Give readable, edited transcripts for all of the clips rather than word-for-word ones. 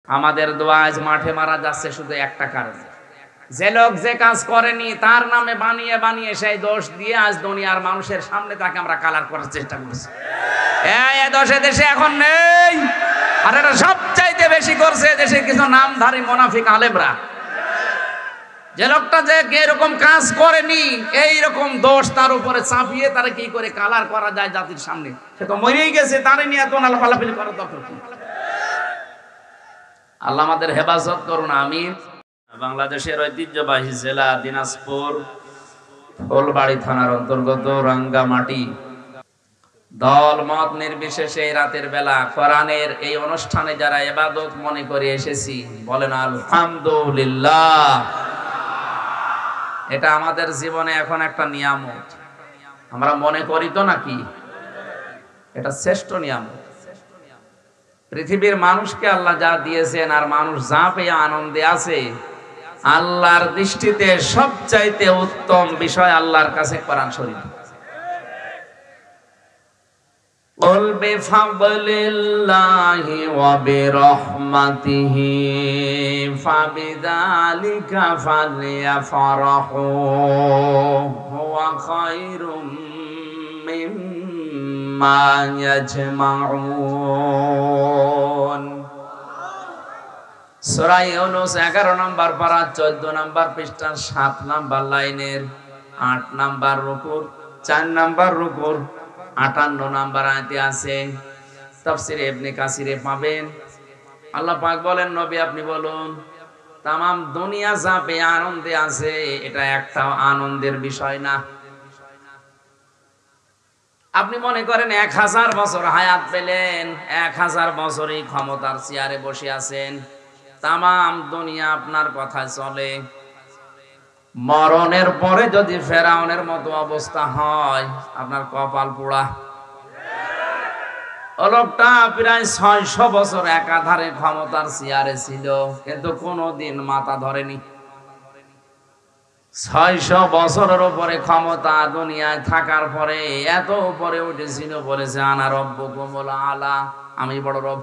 আমাদের দোয়া আজ মাঠে মারা যাচ্ছে শুধু একটা কারণে, যে লোক যে কাজ করেনি তার নামে বানিয়ে বানিয়ে সেই দোষ দিয়ে আজ দুনিয়ার মানুষের সামনে তাকে আমরা কালার করার চেষ্টা করছি। এই দোষে দেশে এখন নেই, আর এটা সবচাইতে বেশি করছে দেশের কিছু নামধারী মুনাফিক আলেমরা। যে লোকটা যে এরকম কাজ করেনি এইরকম দোষ তার উপরে চাপিয়ে তারা কি করে কালার করা যায় জাতির সামনে, সে তো মরেই গেছে, তারে নিয়ে এত লাফালাফি করার দরকার কি? আল্লাহ আমাদের হেফাজত করুন, আমিন। বাংলাদেশের ঐতিহ্যবাহী জেলা দিনাজপুর ফুলবাড়ি থানার অন্তর্গত রাঙ্গামাটি, দল মত নির্বিশেষে রাতের বেলা কোরআনের এই অনুষ্ঠানে যারা ইবাদত মনে করে এসেছি, বলেন আলহামদুলিল্লাহ। এটা আমাদের জীবনে এখন একটা নিয়ামত, আমরা মনে করি তো নাকি? এটা শ্রেষ্ঠ নিয়ামত। পৃথিবীর মানুষকে আল্লাহ যা দিয়েছেন আর মানুষ যা পেয়ে আনন্দে আছে, আল্লাহর দৃষ্টিতে সবচাইতে উত্তম বিষয় আল্লাহর কাছে কোরআন শরীফ। قل بفضل الله وبرحمته فبذلك فليفرحوا هو خير مما يجمعون। সূরা ইউনূস 11 নম্বর পারা 14 নম্বর পৃষ্ঠার 7 নম্বর লাইনের 8 নম্বর রুকুর 4 নম্বর রুকুর 58 নম্বর আয়াতে আছে। তাফসীরে ইবনে কাসিরে পাবেন। আল্লাহ পাক বলেন, নবী আপনি বলুন, তামাম দুনিয়া যা পেয়ে আনন্দে আছে এটা একটাও আনন্দের বিষয় না। আপনি মনে করেন 1000 বছর হায়াত পেলেন, 1000 বছরই ক্ষমতার চেয়ারে বসে আছেন, তামাম দুনিয়া আপনার কথায় চলে। মরণের পরে যদি ফেরাউনের মতো অবস্থা হয়, আপনার কপাল পোড়া। লোকটা প্রায় 600 বছর একাধারে ক্ষমতার চেয়ারে ছিল, কিন্তু কোনোদিন মাথা ধরেনি। 600 বছরের উপরে ক্ষমতা দুনিয়ায় থাকার পরে এত উপরে উঠেছিল, বলেছে আনা রব্বুকুমুল আলা, আমি বড় রব।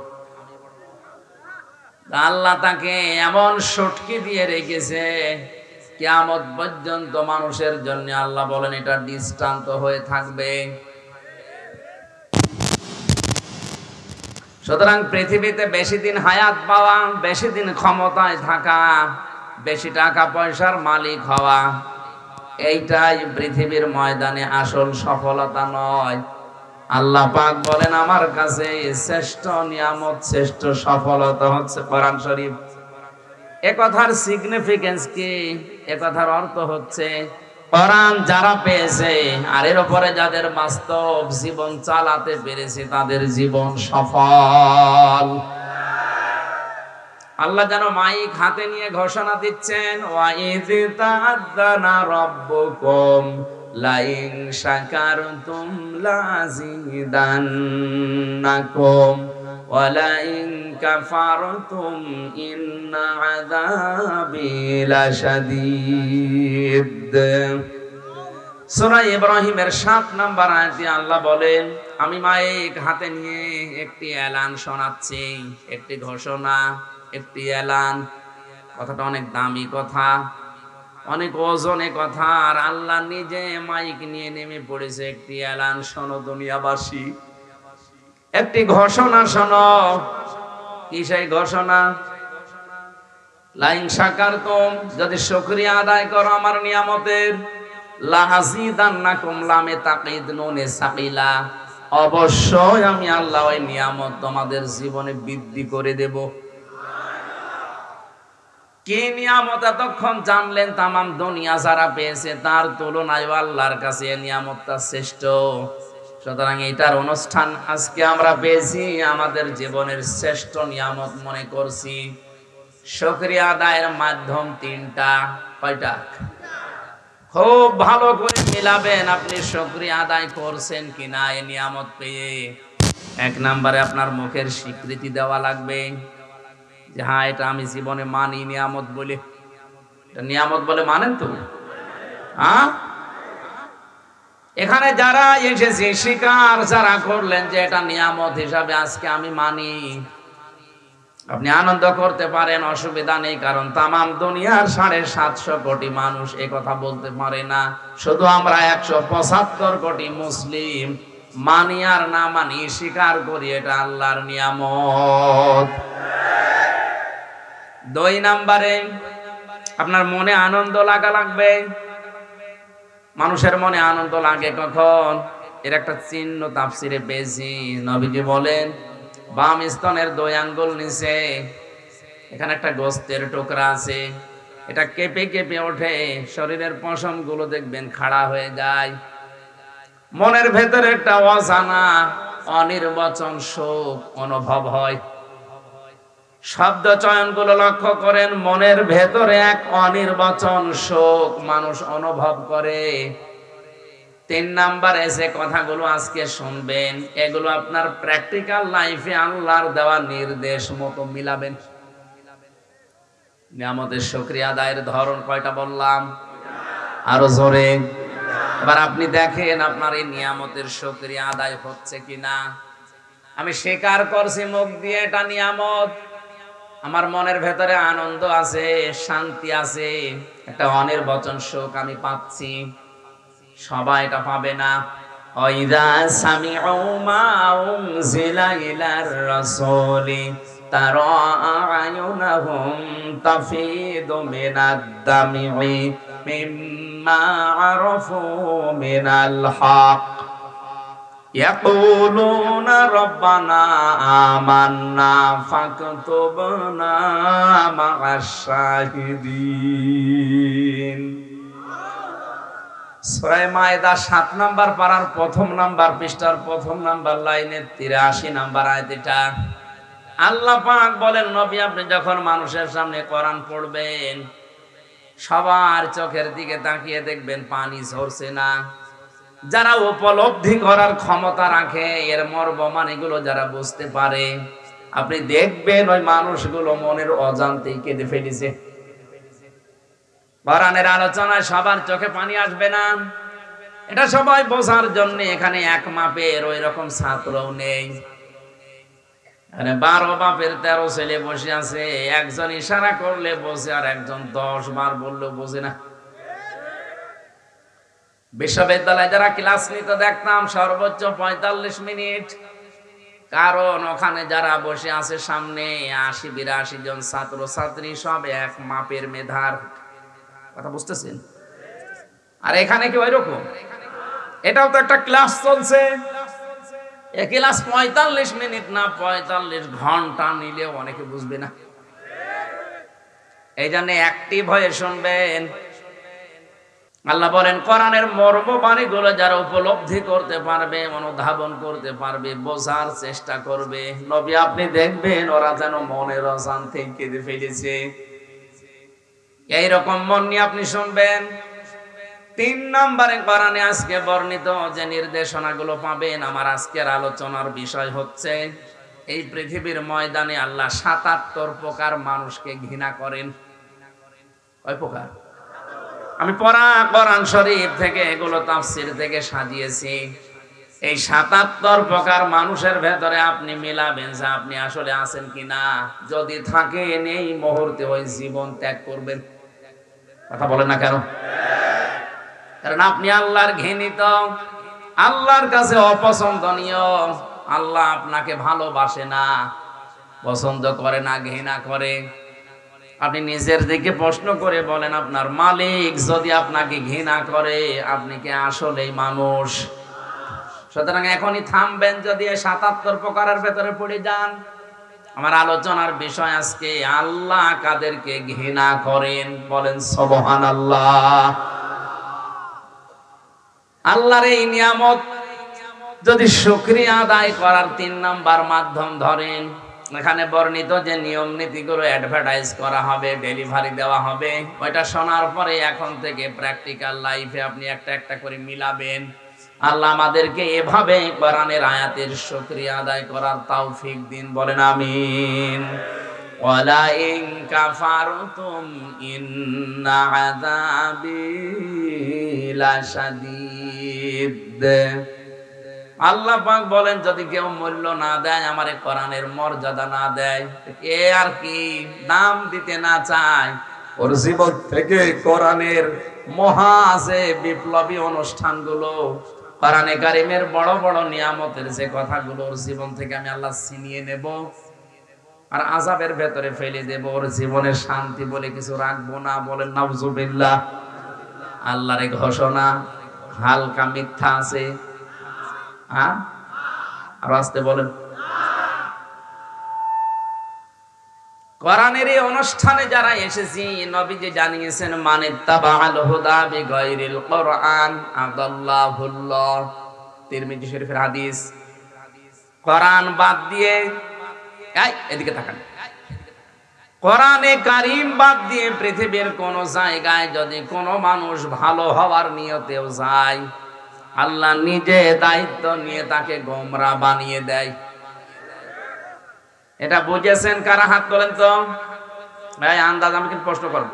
আল্লাহ তাকে এমন সটকি দিয়ে রেখেছে, কিয়ামত পর্যন্ত মানুষের জন্য আল্লাহ বলেন এটা দৃষ্টান্ত হয়ে থাকবে। সুতরাং পৃথিবীতে বেশি দিন হায়াত পাওয়া, বেশি দিন ক্ষমতায় থাকা, বেশি টাকা পয়সার মালিক হওয়া, এইটাই পৃথিবীর ময়দানে আসল সফলতা নয়। আল্লাহ পাক বলেন আমার কাছে শ্রেষ্ঠ নিয়ামত, শ্রেষ্ঠ সফলতা হচ্ছে কোরআন শরীফ। এ কথার সিগনিফিকেন্স কি? এ কথার অর্থ হচ্ছে কোরআন যারা পেয়েছে আর এর উপরে যাদের বাস্তব জীবন চালাতে পেরেছে তাদের জীবন সফল। আল্লাহ যেন মাইক হাতে নিয়ে ঘোষণা দিচ্ছেন, ওয়াইয তাআযানা রাব্বুকুম লাইন শাকারতুম লাযিদান্নাকুম ওয়ালাইন কাফারতুম ইন্না আযাবি লাশাদীদ। সূরা ইব্রাহিমের 7 নম্বর আয়াতে আল্লাহ বলেন, আমি মাইক হাতে নিয়ে একটি এলান শোনাচ্ছি, একটি ঘোষণা, একটি এলান। কথাটা অনেক দামি কথা, অনেক ওজনে কথা, আর আল্লাহ নিজে মাইক নিয়ে নেমে পড়েছে, একটি এলান শোনো দুনিয়াবাসী, একটি ঘোষণা শোনো। কি সেই ঘোষণা? লাইন শাকারতুম, যদি শুকরিয়া আদায় করো আমার নিয়ামতের, লাযিদান্নাকুম লামে তাকিদ নুনে সাকিলা, অবশ্যই আমি আল্লাহ ওই নিয়ামত তোমাদের জীবনে বৃদ্ধি করে দেব। কি নিয়ামত এতক্ষণ জানলেন? তামাম দুনিয়া যারা পেয়েছে তার তুলনায় আল্লাহর কাছে এই নিয়ামতটা শ্রেষ্ঠ। সুতরাং এটার অনুষ্ঠান আজকে আমরা পেয়েছি, আমাদের জীবনের শ্রেষ্ঠ নিয়ামত মনে করছি। শুকরিয়া আদায়ের মাধ্যম 3টা। কয়টা? খুব ভালো করে মিলাবেন আপনি শুকরিয়া আদায় করছেন কিনা এই নিয়ামত পেয়ে। 1 নম্বরে আপনার মুখের স্বীকৃতি দেওয়া লাগবে যে হ্যাঁ এটা আমি জীবনে মানি নিয়ামত বলে। এটা নিয়ামত বলে মানেন তো? হ্যাঁ, এখানে যারা এসেছে স্বীকার যারা করলেন যে এটা নিয়ামত হিসাবে আজকে আমি মানি, আপনি আনন্দ করতে পারেন, অসুবিধা নেই, কারণ তামাম দুনিয়ার 750 কোটি মানুষ এই কথা বলতে পারে না। শুধু আমরা 175 কোটি মুসলিম মানি আর না মানি, স্বীকার করি এটা আল্লাহর নিয়ামত। 2 নম্বরে আপনার মনে আনন্দ লাগা লাগবে। মানুষের মনে আনন্দ লাগে কখন? এর একটা চিহ্ন তাফসিরে পেয়েছি। নবীজি বলেন, বাম স্তনের 2 আঙ্গুল নিচে এখানে একটা গোস্তের টুকরা আছে, এটা কেঁপে কেঁপে ওঠে, শরীরের পশম গুলো দেখবেন খাড়া হয়ে যায়। মনের ভেতরে একটা অজানা অনির্বচন শোক অনুভব হয়। শব্দ চয়ন গুলো লক্ষ্য করেন, মনের ভেতরে এক অনির্বচন শোক মানুষ অনুভব করে। 3 নাম্বারে যে কথাগুলো আজকে শুনবেন, এগুলো আপনার প্র্যাকটিক্যাল লাইফে আল্লাহর দেওয়া নির্দেশ মতো মিলাবেন। নিয়ামতের শুকরিয়া আদায়ের ধরন কয়টা বললাম? আরো জোরে। এবার আপনি দেখেন আপনার এই নিয়ামতের শুকরিয়া আদায় হচ্ছে কিনা। আমি স্বীকার করছি মুখ দিয়ে এটা নিয়ামত, আমার মনের ভেতরে আনন্দ আছে, শান্তি আছে, একটা অনির্বচন সুখ আমি পাচ্ছি। সবাই এটা পাবে না। ওয়াইদা সামিউ মা উনজিলা ইলার রাসূলি তারা আয়ুনাহুম তাফিদু মিনাদ দামি মিম্মা আরাফু মিনাল হক ইয়াকুলুনা রব্বানা আমান্না ফাকতুবনা মা'আশ শাহিদিন। সূরা মায়েদা 7 নাম্বার পারার 1 নাম্বার পৃষ্ঠার 1 নাম্বার লাইনের 83 নাম্বার আয়াত। এটা আল্লাহ পাক বলেন, নবী আপনি যখন মানুষের সামনে কোরআন পড়বেন, সবার চোখের দিকে তাকিয়ে দেখবেন পানি ঝরছে না। যারা উপলব্ধি করার ক্ষমতা রাখে, এর মর্মমানিগুলো যারা বুঝতে পারে, আপনি দেখবেন ওই মানুষগুলো মনের অজান্তেই কেঁদে ফেলেছে। কোরআনের আলোচনায় সবার চোখে পানি আসবে না, এটা সবাই বোঝার জন্য এখানে এক মাপের ওই রকম ছাত্রও নেই। এখানে 12 বাপের 13 ছেলে বসে আছে, একজন ইশারা করলে বোঝে আর একজন 10 বার বললেও বোঝে না। বিশ্ববিদ্যালয়ে যারা ক্লাস নিতে দেখতাম সর্বোচ্চ 45 মিনিট, কারণ ওখানে যারা বসে আছে সামনে 80-82 জন ছাত্র ছাত্রী, সব এক মাপের মেধার। কথা বুঝতেছেন? আর এখানে কি ওইরকম? এটাও তো একটা ক্লাস চলছে। এই ক্লাস 45 মিনিট না 45 ঘন্টা নিলেও অনেকে বুঝবে না। এই জন্য অ্যাক্টিভ হয়ে শুনবেন। আল্লাহ বলেন, কোরআনের মর্মবাণীগুলো যারা উপলব্ধি করতে পারবে, অনুধাবন করতে পারবে, বোঝার চেষ্টা করবে, নবী আপনি দেখবেন ওরা যেন মনের অজান্তে কেঁদে ফেলেছে। এইরকম মন নিয়ে আপনি শুনবেন। 3 নম্বরে কোরআনে আজকে বর্ণিত যে নির্দেশনাগুলো পাবেন, আমার আজকের আলোচনার বিষয় হচ্ছে এই পৃথিবীর ময়দানে আল্লাহ 77 প্রকার মানুষকে ঘৃণা করেন। কয় প্রকার? আমি পড়া কোরআন শরীফ থেকে এগুলো তাফসীর থেকে সাজিয়েছি। এই 77 প্রকার মানুষের ভেতরে আপনি মিলাবেন যে আপনি আসলে আছেন কিনা। যদি থাকেন এই মুহূর্তে ওই জীবন ত্যাগ করবেন। কথা বলেন না কেন? কারণ আপনি আল্লাহর ঘৃণিত, আল্লাহর কাছে অপছন্দনীয়। আল্লাহ আপনাকে ভালোবাসে না, পছন্দ করে না, ঘৃণা করে। আপনি নিজের দিকে প্রশ্ন করে বলেন, আপনার মালিক যদি আপনাকে ঘৃণা করে, আপনি কি আসলেই মানুষ? সুতরাং এখনই থামবেন যদি 77 প্রকারের ভেতরে পড়ে যান। আমার আলোচনার বিষয় আজকে আল্লাহ কাদেরকে ঘৃণা করেন, বলেন সুবহানাল্লাহ। আল্লাহর এই নিয়ামত যদি শুকরিয়া আদায় করার 3 নাম্বার মাধ্যম ধরেন, এখানে বর্ণিত যে নিয়ম নীতিগুলো অ্যাডভার্টাইজ করা হবে, ডেলিভারি দেওয়া হবে, ওইটা শোনার পরে এখন থেকে প্র্যাকটিক্যাল লাইফে আপনি একটা একটা করে মিলাবেন। আল্লাহ আমাদেরকে এভাবে কোরআনের আয়াতের শুকরিয়া আদায় করার তৌফিক দিন, বলেন আমিন। ওয়ালা ইন কাফারতুম ইন্না আযাবি লাশাদীদ। আল্লাহ পাক বলেন যদি কেউ মূল্য না দেয়, আমার এই কোরআনের মর্যাদা না দেয়, এ আর কি দাম দিতে না চায়, ওর জীবন থেকে কোরআনের মহা যে বিপ্লবী অনুষ্ঠানগুলো, কোরআনে কারিমের বড় বড় নিয়ামতের যে কথাগুলো, ওর জীবন থেকে আমি আল্লাহ ছিনিয়ে নেব আর আযাবের ভেতরে ফেলে দেব। ওর জীবনের শান্তি বলে কিছু রাখবো না। বলেন নাউজুবিল্লাহ। আল্লাহর এই ঘোষণা হালকা মিথ্যা আছে? আর আসতে বলেন। কোরআনের এই অনুষ্ঠানে যারা এসেছি, নবীজি জানিয়েছেন মানিত্তাবাআল হুদা বিগাইরিল কোরআন আদাল্লাহুল্লাহ। তিরমিজি শরীফের হাদিস। কোরআন বাদ দিয়ে, এদিকে তাকান, কোরআনে কারীম বাদ দিয়ে পৃথিবীর কোন জায়গায় যদি কোনো মানুষ ভালো হওয়ার নিয়তেও যায়, আল্লাহ নিজে দায়িত্ব নিয়ে তাকে গোমরা বানিয়ে দেয়। এটা বুঝেছেন কারা? হাত তোলেন তো। ভাই আন্দাজ, আমি কিন্তু প্রশ্ন করব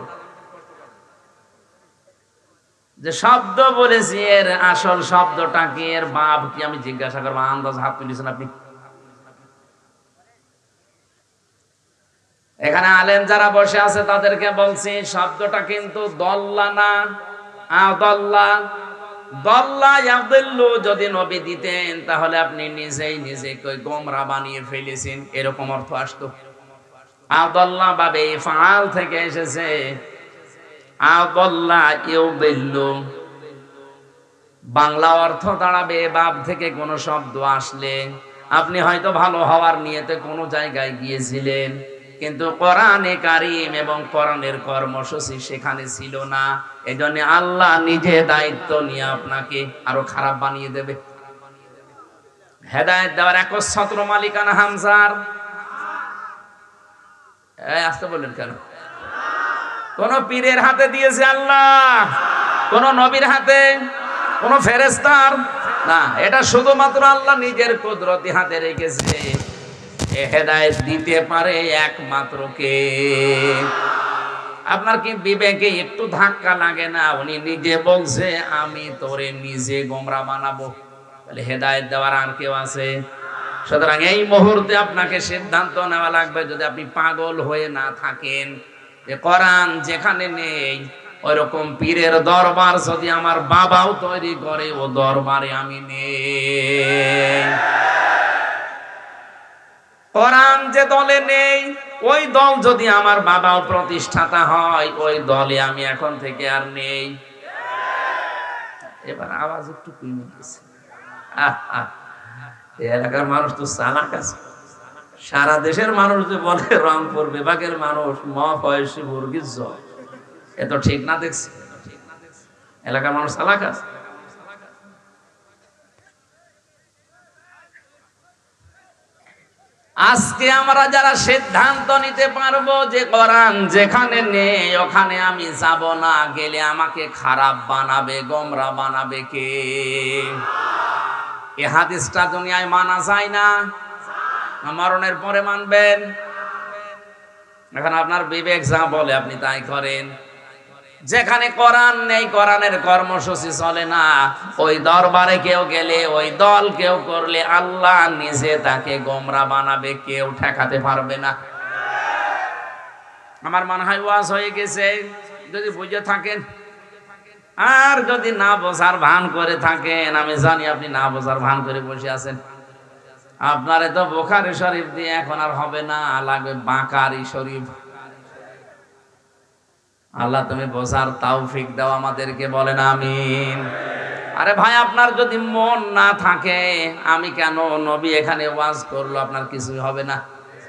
যে শব্দ বলেছি এর আসল শব্দটা কি, এর বাপ কি, আমি জিজ্ঞাসা করবো। আন্দাজ হাত তুলেছেন আপনি। এখানে আলেম যারা বসে আছে তাদেরকে বলছি শব্দটা কিন্তু দল্লা না, আদল্লা। দল্লা ইয়াদিল্লু যদি নবী দিতেন তাহলে আপনি নিজেই নিজেকে গোমরা বানিয়ে ফেলেছেন, এরকম অর্থ আসতো। আদল্লা বাবে ফাআল থেকে এসেছে, আদল্লা ইউদিল্লু। বাংলা অর্থ দাঁড়াবে বাব থেকে কোন শব্দ আসলে আপনি হয়তো ভালো হওয়ার নিয়তে কোন জায়গায় গিয়েছিলেন, কিন্তু কোরআনে কারীম এবং কোরআনের কর্মসূচি সেখানে ছিল না। এজন্য আল্লাহ নিজে দায়িত্ব নিয়ে আপনাকে আরো খারাপ বানিয়ে দেবে। হেদায়েত দেওয়ার একচ্ছত্র মালিকানা হামজার। আসতে বললেন কেন? কোন পীরের হাতে দিয়েছে আল্লাহ? কোন নবীর হাতে? কোন ফেরেশতার না, এটা শুধুমাত্র আল্লাহ নিজের কুদরতি হাতে রেখেছে। হেদায়েত দিতে পারে একমাত্র কে? আপনার কি বিবেকে একটু ধাক্কা লাগে না? উনি নিজে বলছে আমি তোরে নিজে গোমরা বানাবো। তাহলে হেদায়েত দেওয়ার আর কেউ আছে? সুতরাং এই মুহূর্তে আপনাকে সিদ্ধান্ত নেওয়া লাগবে, যদি আপনি পাগল হয়ে না থাকেন, যে কোরআন যেখানে নেই ওইরকম পীরের দরবার যদি আমার বাবাও তৈরি করে, ও দরবারে আমি নেই। কোরআন যে দলে নেই, ওই দল যদি আমার বাবাও প্রতিষ্ঠাতা হয়, ওই দলে আমি এখন থেকে আর নেই। এবার আওয়াজ একটু কমে গেছে। এলাকার মানুষ তো চালাক আছে। সারা দেশের মানুষ যে বলে রংপুর বিভাগের মানুষ মফয়সী মুরগির জল, এ তো ঠিক না। দেখছি এলাকার মানুষ চালাক আছে। আজকে আমরা যারা সিদ্ধান্ত নিতে পারবো যে কোরআন যেখানে নেই ওখানে আমি যাব না, গেলে আমাকে খারাপ বানাবে, গোমরা বানাবে কে? এই হাদিসটা দুনিয়ায় মানা যায় না, মরণের পরে মানবেন। এখন আপনার বিবেক যা বলে আপনি তাই করেন। যেখানে কোরআন নেই, কোরআনের কর্মসূচি চলে না, ওই দরবারে কেউ গেলে, ওই দল কেউ করলে আল্লাহ নিজে তাকে গোমরা বানাবে, কেউ ঠেকাতে পারবে না। আমার মনে হয় ওয়াজ হয়ে গেছে যদি বুঝে থাকেন। আর যদি না বোঝার ভান করে থাকেন, আমি জানি আপনি না বোঝার ভান করে বসে আছেন। আপনারে তো বুখারী শরীফ দিয়ে এখন আর হবে না, লাগবে বাকারি শরীফ। আল্লাহ তুমি বোঝার তৌফিক দাও আমাদেরকে, বলেন আমিন। আরে ভাই, আপনার যদি মন না থাকে, আমি কেন নবী এখানে ওয়াজ করলো, আপনার কিছুই হবে না।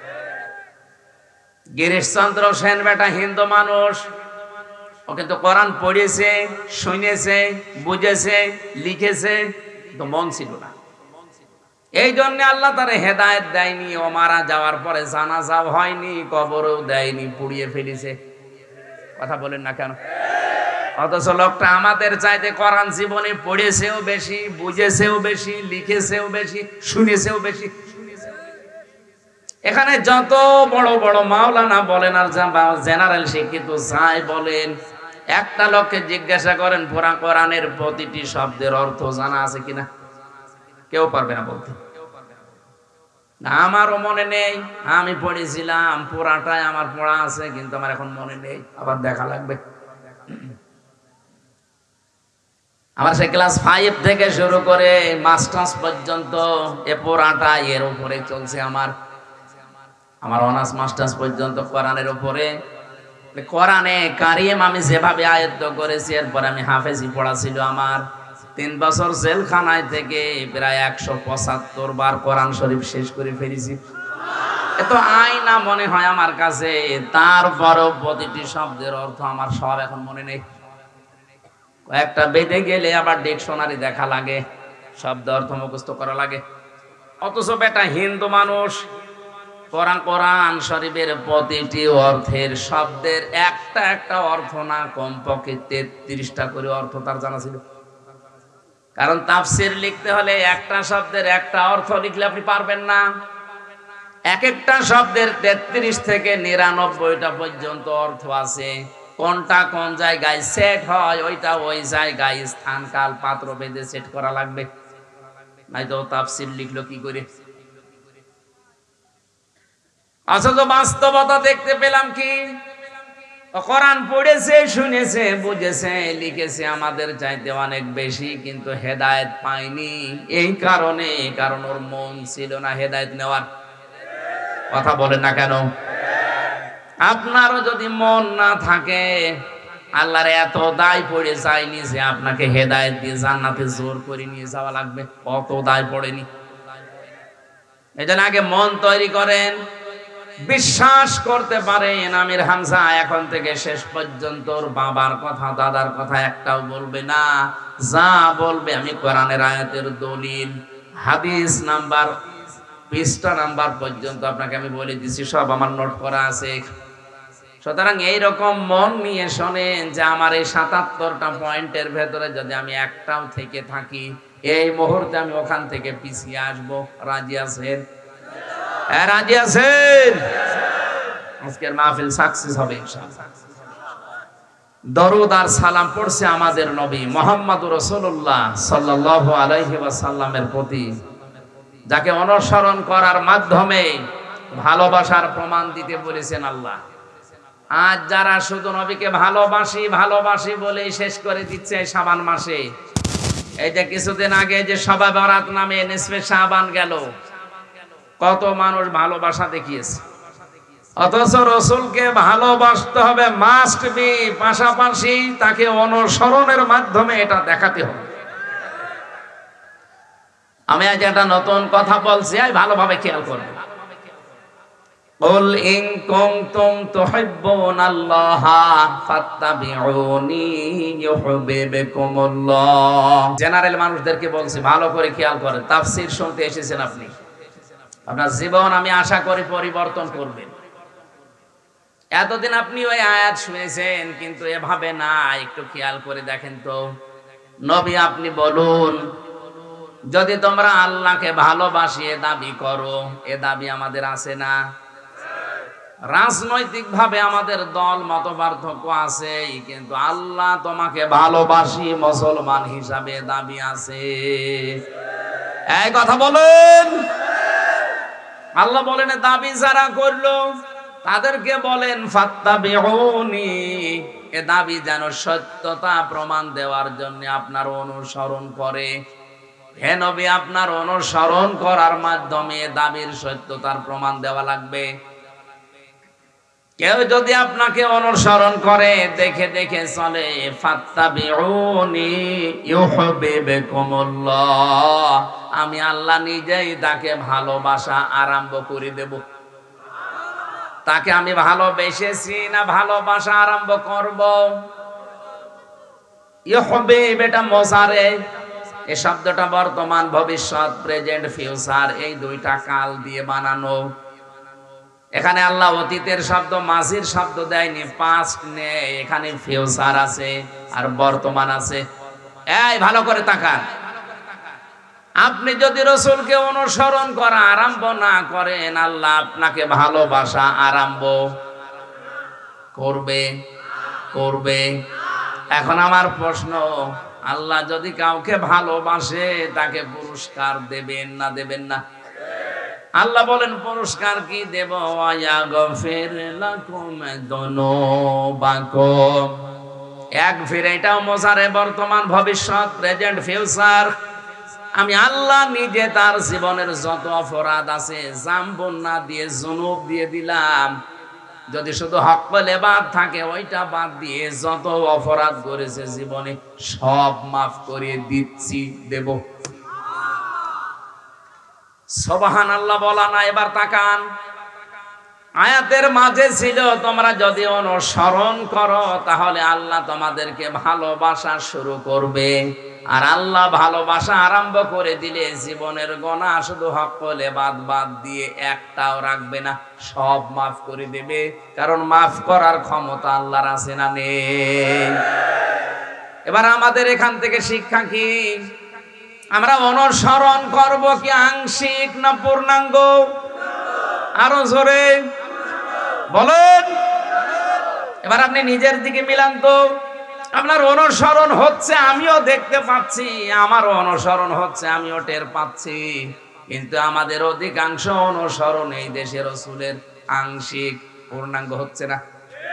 গিরিশচন্দ্র সেন বেটা হিন্দু মানুষ, ও কিন্তু কোরআন পড়েছে, শুনেছে, বুঝেছে, লিখেছে, তো মন ছিল না। এই জন্য আল্লাহ তার হেদায়েত দেয়নি। ও মারা যাওয়ার পরে জানাজাও হয়নি, কবরও দেয়নি, পুড়িয়ে ফেলেছে। কথা বলেন না কেন? অথচ লোকটা আমাদের চাইতে কোরআন জীবনে পড়েছেও বেশি, বুঝেছেও বেশি, লিখেছেও বেশি, শুনেছেও বেশি। এখানে যত বড় বড় মাওলানা বলেন আর জেনারেল শিক্ষিত যাই বলেন, একটা লোককে জিজ্ঞাসা করেন পুরা কোরআনের প্রতিটি শব্দের অর্থ জানা আছে কিনা? কেউ পারবে না বলতে। আমারও মনে নেই, আমি পড়েছিলাম পুরাটাই আমার পড়া আছে, কিন্তু আমার এখন মনে নেই, আবার দেখা লাগবে। আমার সে ক্লাস 5 থেকে শুরু করে মাস্টার্স পর্যন্ত এ পুরাটা এর উপরে চলছে। আমার অনার্স মাস্টার্স পর্যন্ত কোরআনের উপরে। কোরআনে কারিম আমি যেভাবে আয়ত্ত করেছি, এরপরে আমি হাফেজি পড়া ছিল আমার। 3 বছর জেলখানায় থেকে প্রায় 175 বার কোরআন শরীফ শেষ করে ফেলেছি। এত আয়না মনে হয় আমার কাছে, তারপরও প্রতিটি শব্দের অর্থ আমার সব এখন মনে নেই। কয়েকটা বেঁধে গেলে আবার ডিকশনারি দেখা লাগে, শব্দ অর্থ মুখস্থ করা লাগে। অথচ বেটা হিন্দু মানুষ কোরআন শরীফের প্রতিটি অর্থের শব্দের একটা অর্থ না, কমপক্ষে 33টা করে অর্থ তার জানা ছিল। কারণ তাফসীর লিখতে হলে একটা শব্দের একটা অর্থ লিখলে আপনি পারবেন না। এক একটা শব্দের 33 থেকে 99টা পর্যন্ত অর্থ আছে। কোনটা কোন জায়গায় সেট হয়, ওইটা ওই জায়গায় স্থান কাল পাত্র বেঁধে সেট করা লাগবে, নয়তো তাফসীর লিখলো কি করে? অথচ বাস্তবতা দেখতে পেলাম কি, কোরআন পড়েছে, শুনেছে, বুঝেছে, লিখেছে আমাদের চাইতে অনেক বেশি, কিন্তু হেদায়েত পায়নি। এই কারণে, কারণ ওর মন ছিল না হেদায়েত নেওয়ার। কথা বলেন না কেন? আপনারও যদি মন না থাকে, আল্লাহর এত দায় পড়ে যায়নি যে আপনাকে হেদায়েত দিয়ে জান্নাতে জোর করে নিয়ে যাওয়া লাগবে, অত দায় পড়েনি। এজন্য আগে মন তৈরি করেন, বিশ্বাস করতে পারেন আমির হামজা এখন থেকে শেষ পর্যন্ত ওর বাবার কথা, দাদার কথা একটাও বলবে না। যা বলবে আমি কোরআনের আয়াতের দলিল, হাদিস নাম্বার, পৃষ্ঠা নাম্বার পর্যন্ত আপনাকে আমি বলে দিচ্ছি, সব আমার নোট করা আছে। সুতরাং এইরকম মন নিয়ে শোনেন যে আমার এই 77টা পয়েন্টের ভেতরে যদি আমি একটাও থেকে থাকি, এই মুহূর্তে আমি ওখান থেকে পিছিয়ে আসবো। রাজি আছেন? রাজি আছেন? আজকের মাহফিল সাকসেস হবে ইনশাআল্লাহ। দরুদ আর সালাম পড়ছে আমাদের নবী মুহাম্মদুর রাসূলুল্লাহ সাল্লাল্লাহু আলাইহি ওয়াসাল্লামের প্রতি, যাকে অনুসরণ করার মাধ্যমে ভালোবাসার প্রমাণ দিতে বলেছেন আল্লাহ। আজ যারা শুধু নবীকে ভালোবাসি ভালোবাসি বলেই শেষ করে দিচ্ছে শাবান মাসে, এই যে কিছুদিন আগে যে শবে বরাত নামে নিসফে শাবান গেল, কত মানুষ ভালোবাসা দেখিয়েছে। অথচ রাসূলকে ভালোবাসতে হবে মাস্ট বি, পাশাপাশি তাকে অনুসরণের মাধ্যমে এটা দেখাতে হবে। আমি আজ একটা নতুন কথা বলছি, ভালোভাবে খেয়াল করবেন। কুল ইন কুনতুম তুহিব্বুনাল্লাহা ফাত্তাবিউনি ইউহিব্বুকুমুল্লাহ। জেনারেল মানুষদেরকে বলছি, ভালো করে খেয়াল করেন। তাফসীর শুনতে এসেছেন আপনি, আপনার জীবন আমি আশা করি পরিবর্তন করবেন। এতদিন আপনি ওই আয়াত শুনেছেন, কিন্তু এভাবে না, একটু খেয়াল করে দেখেন তো। নবী আপনি বলুন, যদি তোমরা আল্লাহকে ভালোবাসি এ দাবি করো, এ দাবি আমাদের আছে না? রাজনৈতিক ভাবে আমাদের দল মত পার্থক্য আছে, কিন্তু আল্লাহ তোমাকে ভালোবাসি মুসলমান হিসাবে দাবি আছে। এই কথা বলেন। আল্লাহ বলেন দাবি যারা করলো তাদেরকে বলেন ফাত্তাবিউনি, এ দাবি যেন সত্যতা প্রমাণ দেওয়ার জন্য আপনার অনুসরণ করে। হে নবী, আপনার অনুসরণ করার মাধ্যমে দাবির সত্যতার প্রমাণ দেওয়া লাগবে। কেউ যদি আপনাকে অনুসরণ করে, দেখে দেখে চলে, ফাত্তাবিউনি ইউহিব্বুকুমুল্লাহ, আমি আল্লাহ নিজেই তাকে ভালোবাসা আরম্ভ করে দেব। তাকে আমি ভালোবেসেছি না ভালোবাসা আরম্ভ করব? ইউহিব্বু এটা মোজারে, এই শব্দটা বর্তমান, ভবিষ্যৎ, প্রেজেন্ট, ফিউচার, এই দুইটা কাল দিয়ে বানানো। এখানে আল্লাহ অতীতের শব্দ, মাজির শব্দ দেয়নি, পাস্ট নেই, এখানে ফিউচার আছে আর বর্তমান আছে। এই ভালো করে তাকান। আপনি যদি রাসূলকে অনুসরণ করা আরম্ভ না করেন, আল্লাহ আপনাকে ভালোবাসা আরম্ভ করবে করবে এখন আমার প্রশ্ন, আল্লাহ যদি কাউকে ভালোবাসে তাকে পুরস্কার দেবেন না দেবেন না? আল্লাহ বলেন পুরস্কার কি দেব, ওয়াগফির লাকুম যুনুবাকুম। এক ফিরে, এটাও মোজারে বর্তমান ভবিষ্যৎ, প্রেজেন্ট ফিউচার। আমি আল্লাহ নিজে তার জীবনের যত অপরাধ আছে জামবন্না দিয়ে জুনুব দিয়ে দিলাম। যদি শুধু হক্কুল ইবাদ থাকে ওইটা বাদ দিয়ে যত অপরাধ করেছে জীবনে সব মাফ করে দিচ্ছি, দেব। সুবহানাল্লাহ বলা না? এবার তাকান, আয়াতের মাঝে ছিল তোমরা যদি অনুসরণ করো তাহলে আল্লাহ তোমাদেরকে ভালোবাসা শুরু করবে। আর আল্লাহ ভালোবাসা আরম্ভ করে দিলে জীবনের গুনাহ শুধু হক্কুল ইবাদ বাদ দিয়ে একটাও রাখবে না, সব মাফ করে দেবে। কারণ মাফ করার ক্ষমতা আল্লাহর আছে না নেই? এবার আমাদের এখান থেকে শিক্ষা কি? আমরা অনুসরণ করব কি আংশিক না পূর্ণাঙ্গ? আরো জোরে বলেন। এবার আপনি নিজের দিকে মিলান তো। আপনার অনুসরণ হচ্ছে, আমিও দেখতে পাচ্ছি, আমারও অনুসরণ হচ্ছে, আমিও টের পাচ্ছি। কিন্তু আমাদের অধিকাংশ অনুসরণ এই দেশের রাসূলের আংশিক, পূর্ণাঙ্গ হচ্ছে না।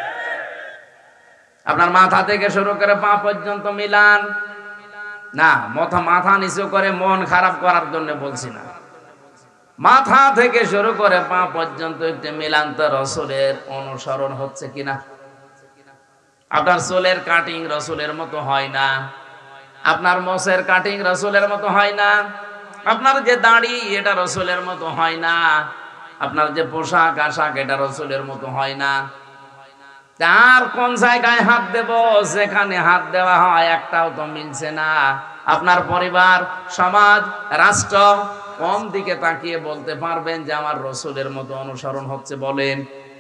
আপনার মাথা থেকে শুরু করে পা পর্যন্ত মিলান না। মাথা নিচু করে মন খারাপ করার জন্য বলছি না, মাথা থেকে শুরু করে পা পর্যন্ত একটু মিলান তো রাসূলের অনুসরণ হচ্ছে কিনা। আপনার চুলের কাটিং রাসূলের মতো হয় না, আপনার মোছের কাটিং রাসূলের মতো হয় না, আপনার যে দাড়ি এটা রাসূলের মতো হয় না, আপনার যে পোশাক আশাক এটা রাসূলের মতো হয় না। তার কোন জায়গায় হাত দেব, যেখানে হাত দেওয়া হয় একটাও তো মিলছে না। আপনার পরিবার, সমাজ, রাষ্ট্র কোন দিকে তাকিয়ে বলতে পারবেন যে আমার রাসূলের মতো অনুসরণ হচ্ছে? বলেন।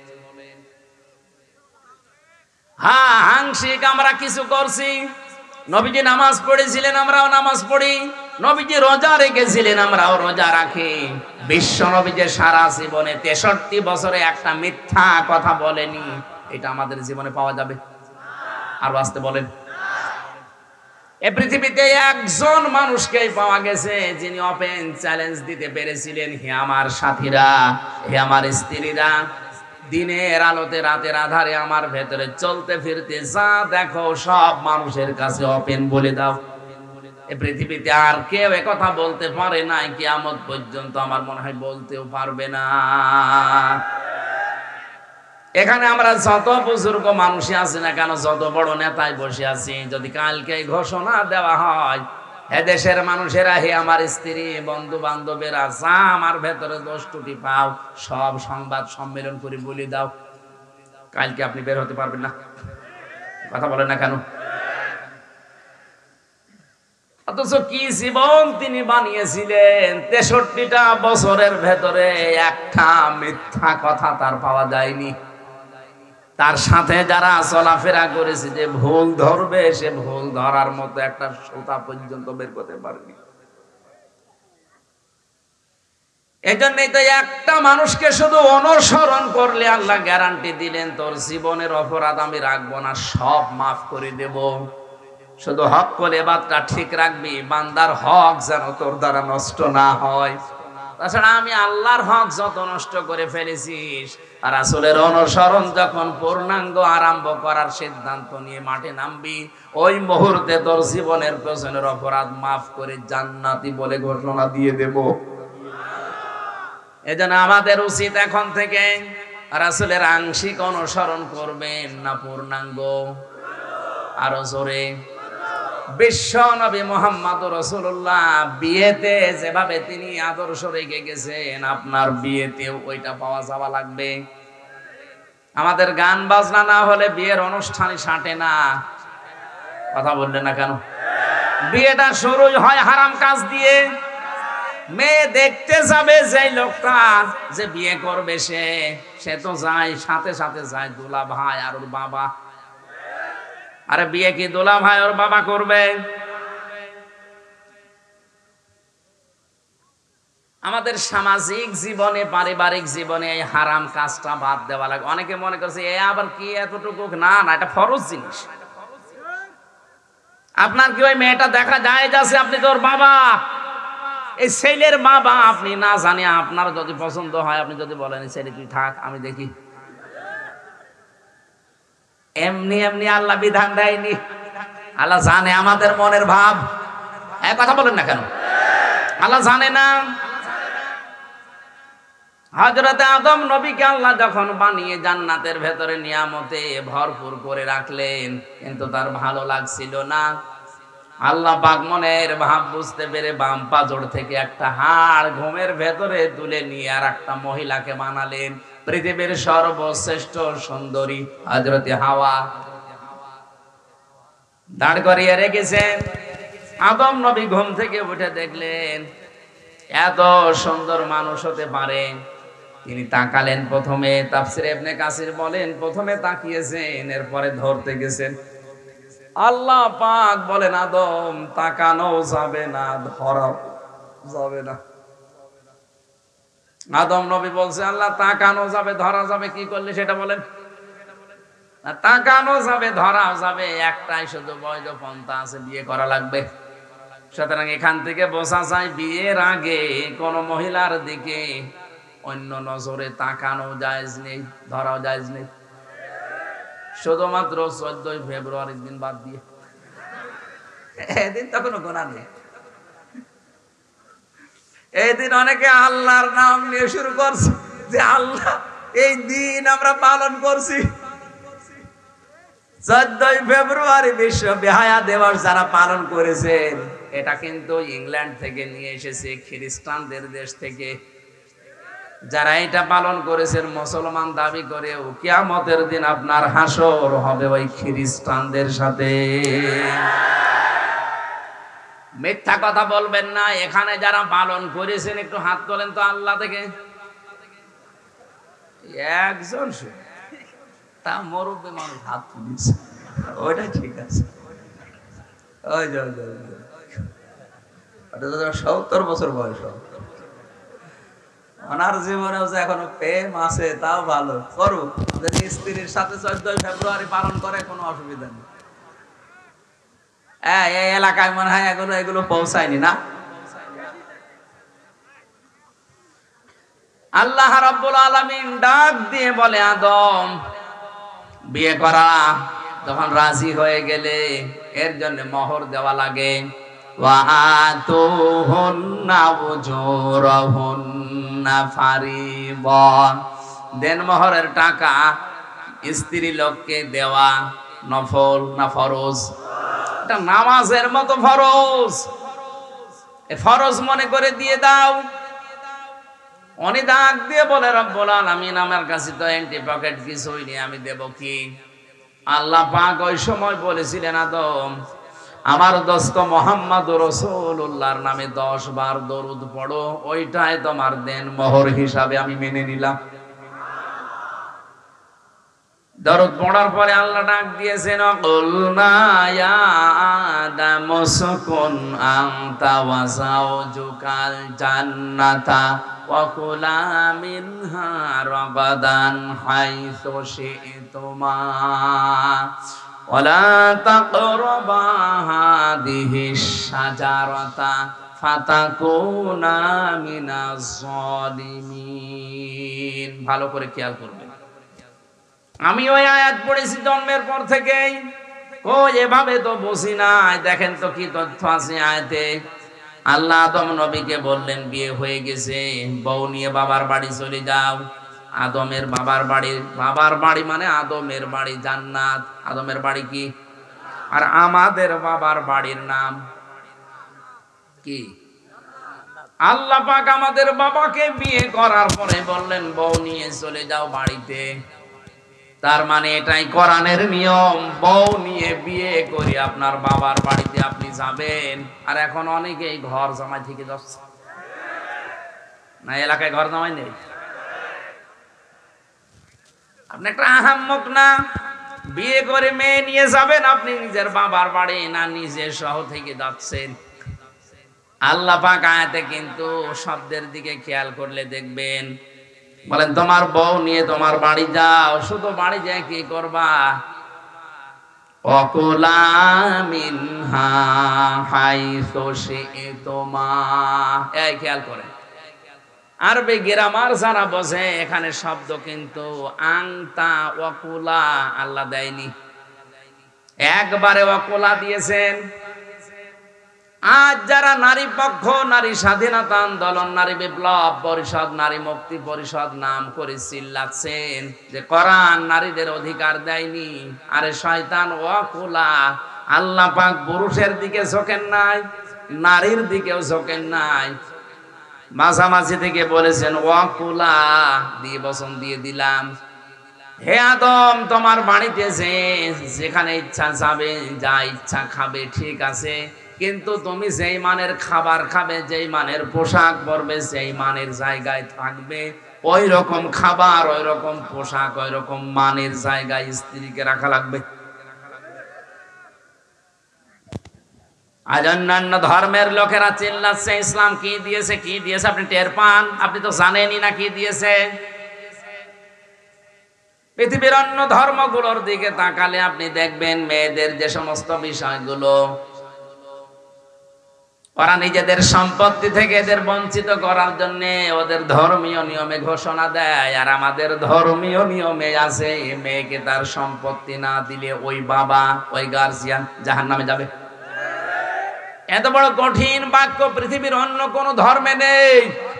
হ্যাঁ, আংশিক আমরা কিছু করছি। নবীজি নামাজ পড়েছিলেন, আমরাও নামাজ পড়ি। নবীজি রোজা রেখেছিলেন, আমরাও রোজা রাখি। বিশ্ব নবী যে সারা জীবনে 63 বছরে একটা মিথ্যা কথা বলেনি, এটা আমাদের জীবনে পাওয়া যাবে? আর আসতে বলেন। এই পৃথিবীতে একজন মানুষকেই পাওয়া গেছে যিনি ওপেন চ্যালেঞ্জ দিতে পেরেছিলেন, হে আমার সাথীরা, হে আমার স্ত্রীরা, দিনের আলোতে রাতের আধারে আমার ভেতরে চলতে ফিরতে যা দেখো সব মানুষের কাছে ওপেন বলে দাও। এই পৃথিবীতে আর কেউ একথা বলতে পারে নাই, কিয়ামত পর্যন্ত আমার মনে হয় বলতেও পারবে না। এখানে আমরা যত বুজুর্গ মানুষই আছি না কেন, যত বড় নেতায় বসে আছি, যদি কালকে ঘোষণা দেওয়া হয়, হে দেশের মানুষেরা, হে আমার স্ত্রী, বন্ধু বান্ধবেরা, যা আমার ভেতরে দোষ ত্রুটি পাও সব সংবাদ সম্মেলন করে বলে দাও, কালকে আপনি বের হতে পারবেন না। কথা বলেন না কেন? অথচ কি জীবন তিনি বানিয়েছিলেন! 63টা বছরের ভেতরে একটা মিথ্যা কথা তার পাওয়া যায়নি। তার সাথে যারা চলাফেরা করেছে, যে ভুল ধরবে সে ভুল ধরার মতো একটা সোতা পর্যন্ত বের করতে পারেনি। এই জন্যই তো একটা মানুষকে শুধু অনুসরণ করলে আল্লাহ গ্যারান্টি দিলেন, তোর জীবনের অপরাধ আমি রাখবো না, সব মাফ করে দেব। শুধু হক্কুল ইবাদটা ঠিক রাখবি, বান্দার হক যেন তোর দ্বারা নষ্ট না হয়। তাছাড়া আমি আল্লাহর হক যত নষ্ট করে ফেলেছিস, আর রাসূলের অনুসরণ যখন পূর্ণাঙ্গ আরম্ভ করার সিদ্ধান্ত নিয়ে মাঠে নামবি, ওই মুহূর্তে তোর জীবনের পেছনের অপরাধ মাফ করে জান্নাতি বলে ঘোষণা দিয়ে দেব। এজন্য আমাদের উচিত এখন থেকে রাসূলের আংশিক অনুসরণ করবেন না পূর্ণাঙ্গ? আরো জোরে। বিশ্ব নবী মুহাম্মদুর রাসূলুল্লাহ বিয়েতে যেভাবে তিনি আদর্শ রেখে গেছেন, আপনার বিয়েতেও ওইটা পাওয়া যাওয়া লাগবে। আমাদের গান বাজনা না হলে বিয়ের অনুষ্ঠানই সাঁটে না। কথা বললেন না কেন? বিয়েটা শুরুই হয় হারাম কাজ দিয়ে। মেয়ে দেখতে যাবে যে লোকটা যে বিয়ে করবে, সে তো যায়, সাথে সাথে যায় দুলা ভাই আর ওর বাবা। আরে বিয়ে কি দুলা ভাই ওর বাবা করবে? আমাদের সামাজিক জীবনে, পারিবারিক জীবনে এই হারাম কাজটা বাদ দেওয়া লাগে। অনেকে মনে করছে এ আবার কি এতটুকু, না না, এটা ফরজ জিনিস। আপনার কি ওই মেয়েটা দেখা যায় যাচ্ছে, আপনি তোর বাবা, এই ছেলের বাবা, আপনি না জানি আপনার যদি পছন্দ হয় আপনি যদি বলেন ছেলে তুই থাক আমি দেখি, এমনি এমনি আল্লাহ বিধান দেয়নি। আল্লাহ জানে আমাদের মনের ভাব। এক কথা বলেন না কেন? আল্লাহ জানে না? হযরতে আদম নবীকে আল্লাহ যখন বানিয়ে জান্নাতের ভেতরে নিয়ামতে ভরপুর করে রাখলেন, কিন্তু তার ভালো লাগছিল না। আল্লাহ পাক মনের ভাব বুঝতে পেরে বাম পাজর থেকে একটা হাড় ঘুমের ভেতরে তুলে নিয়ে আর একটা মহিলাকে বানালেন, পৃথিবীর সর্বশ্রেষ্ঠ সুন্দরী হযরতে হাওয়া দাঁড় করিয়ে রেখেছেন। আদম নবী ঘুম থেকে উঠে দেখলেন এত সুন্দর মানুষ হতে পারে। তিনি তাকালেন, প্রথমে তাফসীর ইবনে কাসির বলেন প্রথমে তাকিয়েছেন, এরপরে ধরতে গেছেন। আল্লাহ পাক বলেন আদম তাকানো যাবে না, ধরা যাবে না। আদম নবী বলছে আল্লাহ তাকানো যাবে ধরা যাবে, কি করলে সেটা বলেন? না, তাকানো যাবে ধরা যাবে, একটাই শুধু বৈধ পন্থা আছে, বিয়ে করা লাগবে। সুতরাং এখান থেকে বোঝা যায় বিয়ের আগে কোন মহিলার দিকে অন্য নজরে তাকানো জায়েজ নেই, ধরাও জায়েজ নেই, শুধুমাত্র 14 ফেব্রুয়ারির দিন বাদ দিয়ে। এদিন তো কোনো গুনাহ নেই। এই দিন অনেকে আল্লাহর নাম নিয়ে শুরু করছে যে আল্লাহ এই দিন আমরা পালন করছি। 14 ফেব্রুয়ারি বিশ্ব বেহায়া দিবস যারা পালন করেছেন, এটা কিন্তু ইংল্যান্ড থেকে নিয়ে এসেছে, খ্রিস্টানদের দেশ থেকে। যারা এটা পালন করেছেন মুসলমান দাবি করেও, কিয়ামতের দিন আপনার হাসর হবে ওই খ্রিস্টানদের সাথে। মিথ্যা কথা বলবেন না। এখানে যারা পালন করেছেন একটু হাত তোলেন তো আল্লাহ থেকে। একজন তা মুরব্বি মানুষ হাত তুলেছে, ওইটা ঠিক আছে। ওই যে 70 বছর বয়স, ওনার জীবনে এখনো প্রেম আছে, তাও ভালো করুক। স্ত্রীর সাথে 14 ফেব্রুয়ারি পালন করে কোনো অসুবিধা নেই। এই এলাকায় মনে হয় এগুলো পৌঁছায়নি না। আল্লাহ রাব্বুল আলামিন ডাক দিয়ে বলে আদম বিয়ে করা যখন রাজি হয়ে গেলে এর জন্য মোহর দেওয়া লাগে। ওয়া আতুহুন্না উজুরহুন্না ফারিবা, দেন মোহরের টাকা স্ত্রী লোককে দেওয়া নফল না ফরজ? এটা নামাজের মতো ফরজ, ফরজ মনে করে দিয়ে দাও। উনি ডাক দিয়ে বলে রব্বুল আলামিন আমার কাছে তো এন্টি পকেট কিছুই নেই, আমি দেব কি? আল্লাহ পাক ওই সময় বলেছিলেন আদম আমার দোস্ত মুহাম্মদুর রাসূলুল্লাহর নামে 10 বার দরুদ পড়ো, ওইটাই তোমার দেন মোহর হিসাবে আমি মেনে নিলাম। দরুদ পড়ার পরে আল্লাহ ডাক দিয়েছেন কুলনা ইয়া আদম উসকুন আনতা ওয়া যাওজুকাল জান্নাতা ওয়া কুলা মিনহা রাগাদান হাইসু শি'তুমা ওয়া লা তাকরাবা হাদিহিশ শাজারাতা ফাতাকুনা মিনাজ জালিমিন। ভালো করে খেয়াল করবেন। আমি ওই আয়াত পড়েছি জন্মের পর থেকেই, এভাবে তো বসি না। দেখেন তো কি তথ্য আছে আয়াতে। আল্লাহ আদম নবীকে বললেন বিয়ে হয়ে গেছে, বউ নিয়ে বাবার বাড়ি চলে যাও। আদমের বাবার বাড়ি মানে আদমের বাড়ি জান্নাত। আদমের বাড়ি কি? আর আমাদের বাবার বাড়ির নাম কি? আল্লাহ পাক আমাদের বাবাকে বিয়ে করার পরে বললেন বউ নিয়ে চলে যাও বাড়িতে। তার মানে এটাই কোরআনের নিয়ম, বউ নিয়ে বিয়ে করে আপনার বাবার বাড়িতে আপনি যাবেন। আর এখন অনেকেই ঘর জামাই থেকে যাচ্ছে না, এলাকায় ঘর জামাই নেই। আপনি একটা আহাম্মক না, বিয়ে করে মেয়ে নিয়ে যাবেন আপনি নিজের বাবার বাড়ি, না নিজের সহ থেকে যাচ্ছেন? আল্লাহ পাক আয়াতে কিন্তু শব্দের দিকে খেয়াল করলে দেখবেন বলেন তোমার বউ নিয়ে তোমার বাড়ি যাও। শুধু বাড়ি যায় কি করবা? ওয়াকুলা মিনহা হাইসু শি'তুমা। এই খেয়াল করেন, আরবি গ্রামার যারা বোঝে এখানে শব্দ কিন্তু আংতা ওয়াকুলা আল্লাহ দেয়নি, একবারে ওয়াকুলা দিয়েছেন। আজ যারা নারী পক্ষ, নারী স্বাধীনতা আন্দোলন, নারী বিপ্লব পরিষদ, নারী মুক্তি পরিষদ নাম করে চিল্লাচ্ছেন যে কোরআন নারীদের অধিকার দেয়নি, আরে শয়তান ওয়াকুলা, আল্লাহ পাক পুরুষের দিকে ঝোঁকেন নাই, নারীর দিকেও ঝোঁকেন নাই, মাঝামাঝি থেকে বলেছেন ওয়াকুলা, দিয়ে বচন দিয়ে দিলাম, হে আদম তোমার বাড়িতে যেখানে ইচ্ছা যাবে, যা ইচ্ছা খাবে, ঠিক আছে, কিন্তু তুমি যেই মানের খাবার খাবে, যেই মানের পোশাক পরবে, যেই মানের জায়গায় থাকবে, ওই রকম খাবার, ওই রকম পোশাক, ওই রকম মানের জায়গায় স্ত্রীকে রাখা লাগবে। আজ অন্যান্য ধর্মের লোকেরা চিল্লাচ্ছে ইসলাম কি দিয়েছে, কি দিয়েছে, আপনি টের পান? আপনি তো জানেনই না কি দিয়েছে। পৃথিবীর অন্য ধর্মগুলোর দিকে তাকালে আপনি দেখবেন মেয়েদের যে সমস্ত বিষয়গুলো ওরা নিজেদের সম্পত্তি থেকে এদের বঞ্চিত করার জন্য ওদের ধর্মীয় নিয়মে ঘোষণা দেয়, আর আমাদের ধর্মীয় নিয়মে আছে মেয়েকে তার সম্পত্তি না দিলে ওই বাবা, ওই গার্জিয়ান জাহান্নামে যাবে। এত বড় কঠিন বাক্য পৃথিবীর অন্য কোন ধর্মে নেই।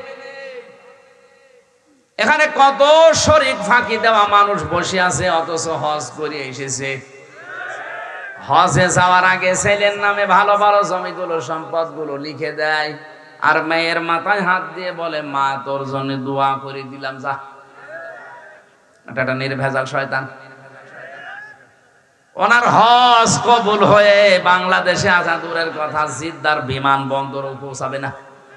এখানে কত শরীক ফাঁকি দেওয়া মানুষ বসে আছে, অথচ হজ করে এসেছে। হজে যাওয়ার আগে ছেলের নামে ভালো ভালো জমিগুলো, সম্পদগুলো লিখে দেয়, আর মেয়ের মাথায় হাত দিয়ে বলে মা তোর জন্য দোয়া করে দিলাম, যা। এটা নির্ভেজাল শয়তান। ওনার হজ কবুল হয়ে বাংলাদেশে আসা দূরের কথা, জিদ্দার বিমানবন্দরও পৌঁছাবে না।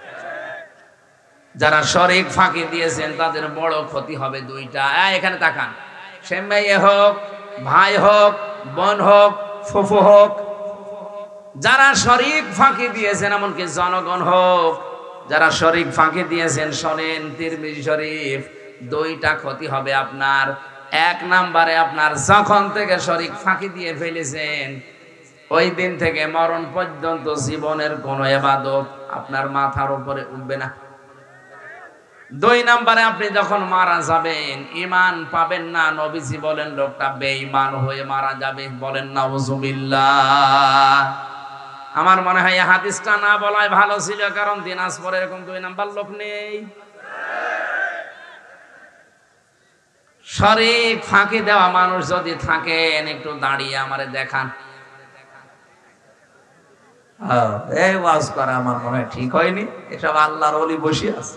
যারা শরীক ফাঁকি দিয়েছেন তাদের বড় ক্ষতি হবে দুইটা। এখানে তাকান, সে মেয়ে হোক, ভাই হোক, বোন হোক, ফুফু হোক, যারা শরীক ফাঁকি দিয়েছেন, এমনকি জনগণ হোক, যারা শরীক ফাঁকি দিয়েছেন, শোনেন তিরমিজি শরীফ, দুইটা ক্ষতি হবে আপনার। এক নাম্বারে, আপনার যখন থেকে শরীক ফাঁকি দিয়ে ফেলেছেন ওই দিন থেকে মরণ পর্যন্ত জীবনের কোন ইবাদত আপনার মাথার উপরে উঠবে না। দুই নাম্বারে, আপনি যখন মারা যাবেন ঈমান পাবেন না। নবীজি বলেন লোকটা বেঈমান হয়ে মারা যাবে। বলেন নাউজুবিল্লাহ। আমার মনে হয় এই হাদিসটা না বলাই ভালো ছিল, কারণ দিনাজপুরে এরকম দুই নাম্বার লোক নেই। শরীক ফাঁকি দেওয়া মানুষ যদি থাকেন, একটু দাঁড়িয়ে আমারে দেখান। এই ওয়াজ করা আমার মনে হয় ঠিক হয়নি, এসব আল্লাহর ওলি বসে আছে।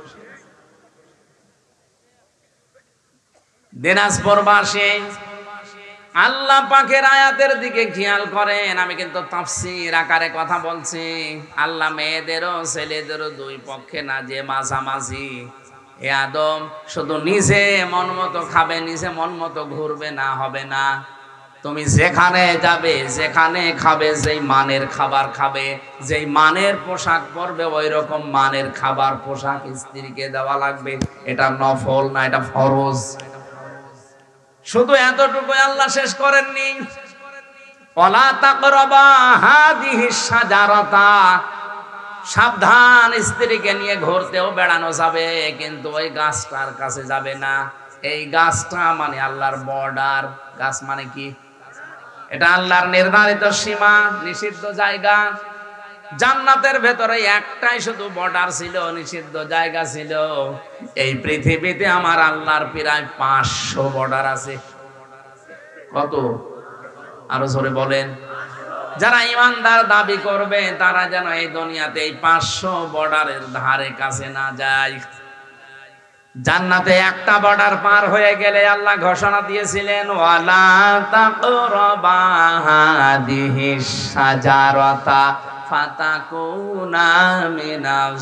দিনাজপুরবাসী আল্লাহ পাকের আয়াতের দিকে খেয়াল করেন। আমি কিন্তু তাফসীর আকারে কথা বলছি। আল্লাহ মেয়েদেরও ছেলেদেরও দুই পক্ষে না, যে মাঝামাঝি। হে আদম, শুধু নিজে মন মতো খাবে, নিজে মন মতো ঘুরবে না, হবে না। তুমি যেখানে যাবে, যেখানে খাবে, যেই মানের খাবার খাবে, যেই মানের পোশাক পরবে, ওই রকম মানের খাবার পোশাক স্ত্রীকে দেওয়া লাগবে। এটা নফল না, এটা ফরজ। শুধু এতটুকু আল্লাহ শেষ করেননি, ওয়ালা তাকরাবা হাদিহিস শাজারাতা, সাবধান, স্ত্রীকে নিয়ে ঘুরতেও বেড়ানো যাবে, কিন্তু ওই গাছটার কাছে যাবে না। এই গাছটা মানে আল্লাহর বর্ডার। গাছ মানে কি? এটা আল্লাহর নির্ধারিত সীমা, নিষিদ্ধ জায়গা। জান্নাতের ভেতরে একটাই শুধু বর্ডার ছিল, নিষিদ্ধ জায়গা ছিল। এই পৃথিবীতে আমার আল্লাহর প্রায় 500 বর্ডার আছে। কত? আরো জোরে বলেন। যারা ইমানদার দাবি করবে তারা যেন এই দুনিয়াতে এই 500 বর্ডারের ধারে কাছে না যায়। জান্নাতে একটা বর্ডার পার হয়ে গেলে আল্লাহ ঘোষণা দিয়েছিলেন, ওয়ালা তাকরাবা হাদিহিস শাজারাতা ফাতাকুনা মিনাজ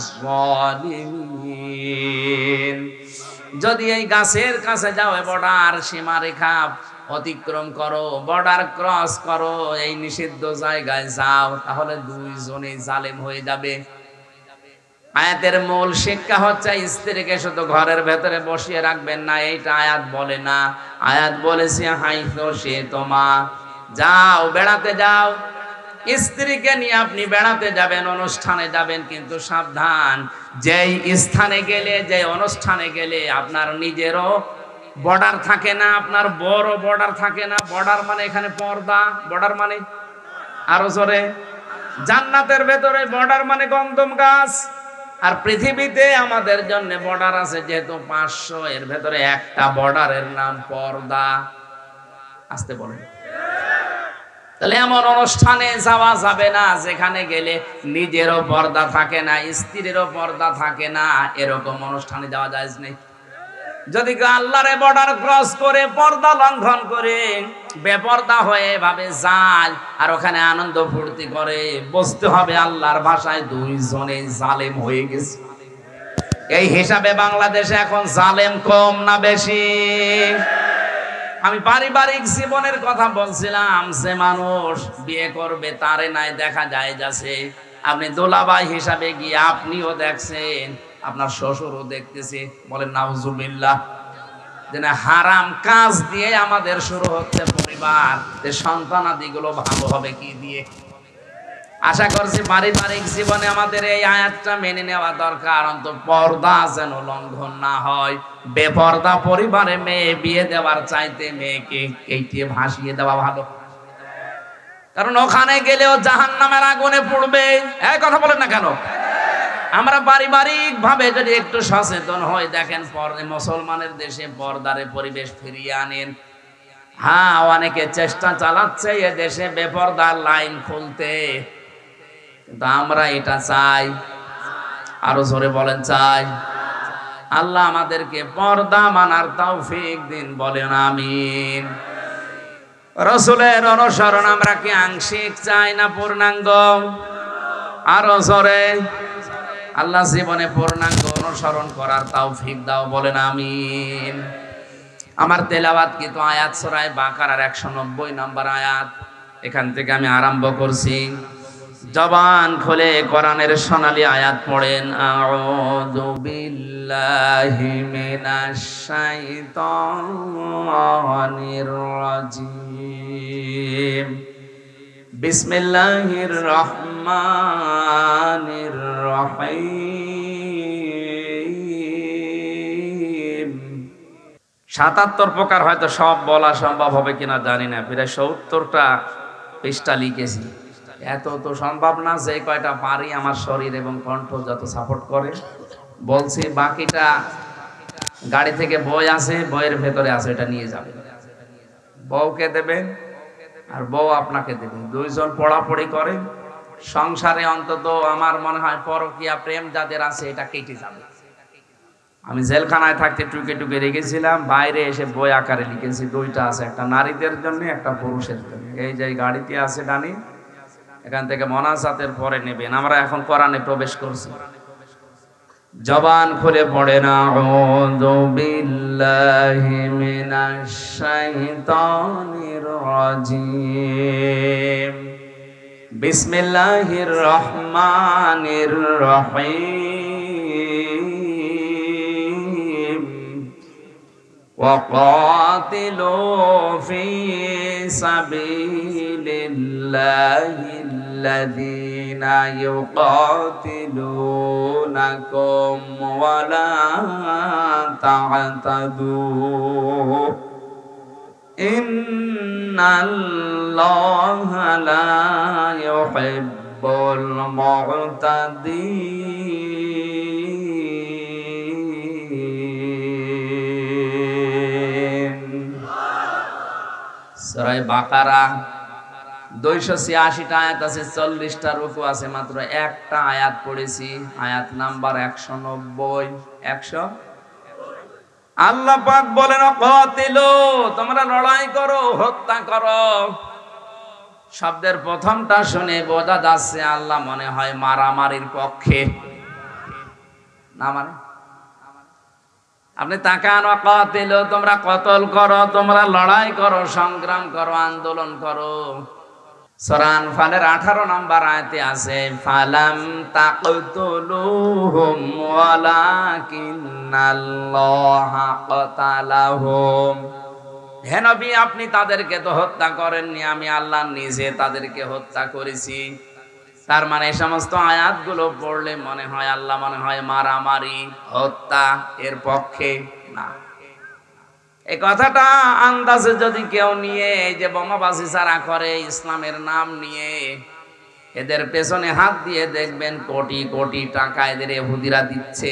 জালিমিন। যদি এই গাছের কাছে যাও, বর্ডার সীমারেখা অতিক্রম করো, বর্ডার ক্রস করো, এই নিষিদ্ধ জায়গায় যাও, তাহলে দুইজনে জালেম হয়ে যাবে। আয়াতের মূল শিক্ষা হচ্ছে স্ত্রীকে শুধু ঘরের ভেতরে বসিয়ে রাখবেন না, এইটা আয়াত বলে না। আয়াত বলেছে হাইসু শি'তুমা, যাও বেড়াতে যাও, স্ত্রীকে নিয়ে আপনি বেড়াতে যাবেন, অনুষ্ঠানে যাবেন, কিন্তু সাবধান, যেই স্থানে গেলে, যে অনুষ্ঠানে গেলে আপনার নিজেরও বর্ডার থাকে না, আপনার বড় বর্ডার থাকে না। বর্ডার মানে এখানে পর্দা, বর্ডার মানে আরো জোরে, জান্নাতের ভেতরে বর্ডার মানে গন্ধম গাছ। আর পৃথিবীতে আমাদের জন্য বর্ডার আছে যেহেতু 500, এর ভেতরে একটা বর্ডারের নাম পর্দা। আসতে বলেন। তাহলে এমন অনুষ্ঠানে যাওয়া যাবে না যেখানে গেলে নিজেরও পর্দা থাকে না, স্ত্রীরও পর্দা থাকে না, এরকম অনুষ্ঠানে যাওয়া যায় নেই। যদি আল্লাহর বর্ডার ক্রস করে, পর্দা লঙ্ঘন করে, বেপর্দা হয়ে ভাবে যায় আর ওখানে আনন্দ ফুর্তি করে, বুঝতে হবে আল্লাহর ভাষায় দুইজনে জালেম হয়ে গেছে। এই হিসাবে বাংলাদেশে এখন জালেম কম না বেশি? আমি পারিবারিক জীবনের কথা বলছিলাম, যে মানুষ বিয়ে করবে তারে নাই দেখা যায় যাচ্ছে, আপনি দোলাবাই হিসাবে গিয়ে আপনিও দেখছেন, আপনার শ্বশুরও দেখতেছে, বলেন নাউজুবিল্লাহ। যে না, হারাম কাজ দিয়ে আমাদের শুরু হচ্ছে পরিবার, যে সন্তানাদিগুলো ভালো হবে কি দিয়ে। আশা করছি পারিবারিক জীবনে আমাদের এই আয়াতটা মেনে নেওয়া দরকার, অন্তত পর্দা যেন লঙ্ঘন না হয়। বেপর্দা পরিবারে মেয়ে বিয়ে দেওয়ার চাইতে মেয়েকে কেটে ভাসিয়ে দেওয়া ভালো, কারণ ওখানে গেলেও জাহান্নামের আগুনে পড়বে। এই কথা বলেন না কেন? আমরা পারিবারিক ভাবে যদি একটু সচেতন হই, দেখেন মুসলমানের দেশে পর্দারে পরিবেশ ফিরিয়ে আনেন। হ্যাঁ, অনেকে চেষ্টা চালাচ্ছে এ দেশে বেপর্দার লাইন খুলতে, কিন্তু আমরা এটা চাই? আরো জোরে বলেন চাই? আল্লাহ আমাদেরকে পর্দা মানার তৌফিক দিন, বলেন আমিন। রাসূলের অনুসরণ আমরা কি আংশিক চাই না পূর্ণাঙ্গ? আরো জোরে। আল্লাহ জীবনে পূর্ণাঙ্গ অনুসরণ করার তৌফিক দাও, বলেন আমিন। আমার তেলাওয়াত কিন্তু আয়াত সূরা বাকারার 190 নম্বর আয়াত, এখান থেকে আমি আরম্ভ করছি। জবান খুলে কোরআনের সোনালী আয়াত পড়েন। আউযু বিল্লাহি মিনাশ শাইতানির রাজিম। বিসমিল্লাহির রহমানির রহিম। 77 প্রকার, হয়তো সব বলা সম্ভব হবে কিনা জানি না, প্রায় 70টা পৃষ্ঠা লিখেছি। এত তো সম্ভব না, যে কয়টা পারি আমার শরীর এবং কণ্ঠ যত সাপোর্ট করে বলছি। বাকিটা গাড়ি থেকে বই আছে, বইয়ের ভেতরে আছে, এটা নিয়ে যাবে। বউকে দেবেন আর বউ আপনাকে দেবে, দুইজন পড়াপড়ি করে সংসারে। অন্তত আমার মনে হয় পরকীয়া প্রেম যাদের আছে এটা কেটে যাবে। আমি জেলখানায় থাকতে টুকে টুকে রেখেছিলাম, বাইরে এসে বই আকারে লিখেছি। দুইটা আছে, একটা নারীদের জন্য, একটা পুরুষের জন্য। এই যে গাড়িতে আছে ডানি, এখান থেকে মোনাজাতের পরে নেবেন। আমরা এখন কোরআনে প্রবেশ করছি। জবান খুলে পড়েন। আউযু বিল্লাহি মিনাশ শাইতানির রাজিম। বিসমিল্লাহির রহমানির রহিম। ওয়াকাতিলু ফি সাবিলিল্লাহি الذين يقاتلونكم ولا تعتدوا إن الله لا يحب المعتدين। সূরা বাকারা 286টা আয়াত আছে, 40টা রুকু আছে, মাত্র একটা আয়াত পড়েছি, আয়াত নাম্বার 190। 100 আল্লাহ পাক বলেন কাতিলু, তোমরা লড়াই করো, হত্যা করো। শব্দের প্রথমটা শুনে বোঝা যাচ্ছে আল্লাহ মনে হয় মারামারির পক্ষে না। মানে আপনি তাকান, কাতিলু, তোমরা কতল করো, তোমরা লড়াই করো, সংগ্রাম করো, আন্দোলন করো। সূরা আনফালের 18 নম্বর আয়াতে আছে ফালাম তাকতুলুহুম ওয়ালাকিন্নাল্লাহা কাতালাহুম। হে নবী আপনি তাদেরকে তো হত্যা করেননি, আমি আল্লাহ নিজে তাদেরকে হত্যা করেছি। তার মানে এই সমস্ত আয়াতগুলো পড়লে মনে হয় আল্লাহ মনে হয় মারামারি হত্যা এর পক্ষে না। এই কথাটা আন্দাজে যদি কেউ নিয়ে এই যে বোমাবাজি যারা করে ইসলামের নাম নিয়ে, এদের পেছনে হাত দিয়ে দেখবেন কোটি কোটি টাকা এদের ইহুদিরা দিচ্ছে।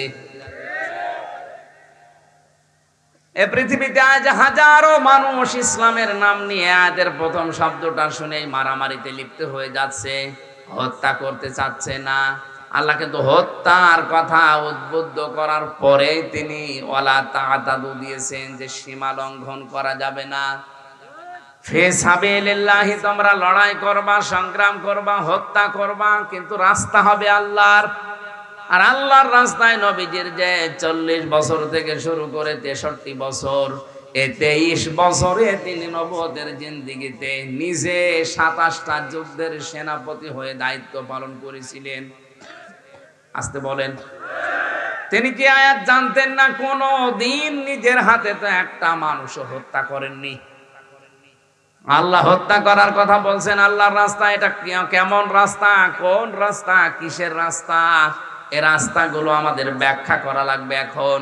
এই পৃথিবীতে আজ হাজারো মানুষ ইসলামের নাম নিয়ে আয়াতের প্রথম শব্দটা শুনেই মারামারিতে লিপ্ত হয়ে যাচ্ছে, হত্যা করতে চাচ্ছে না। আল্লাহ কিন্তু হত্যার কথা উদ্বুদ্ধ করার পরে তিনি ওয়ালা তাআতাদু দিয়েছেন যে সীমা লঙ্ঘন করা যাবে না। ফি সাবিলিল্লাহি তোমরা লড়াই করবা, সংগ্রাম করবা, হত্যা করবা, কিন্তু রাস্তা হবে আল্লাহর। আর আল্লাহর রাস্তায় নবীজির যে 40 বছর থেকে শুরু করে 63 বছর, এই 23 বছরে তিনি নবুয়তের জিন্দেগিতে নিজে 27টা যুদ্ধের সেনাপতি হয়ে দায়িত্ব পালন করেছিলেন। আসতে বলেন, তিনি কি আয়াত জানতেন না? কোনো দিন নিজের হাতে তো একটা মানুষও হত্যা করেননি। আল্লাহ হত্যা করার কথা বলছেন আল্লাহর রাস্তা। এটা কেমন রাস্তা, কোন রাস্তা, কিসের রাস্তা? এই রাস্তাগুলো আমাদের ব্যাখ্যা করা লাগবে এখন।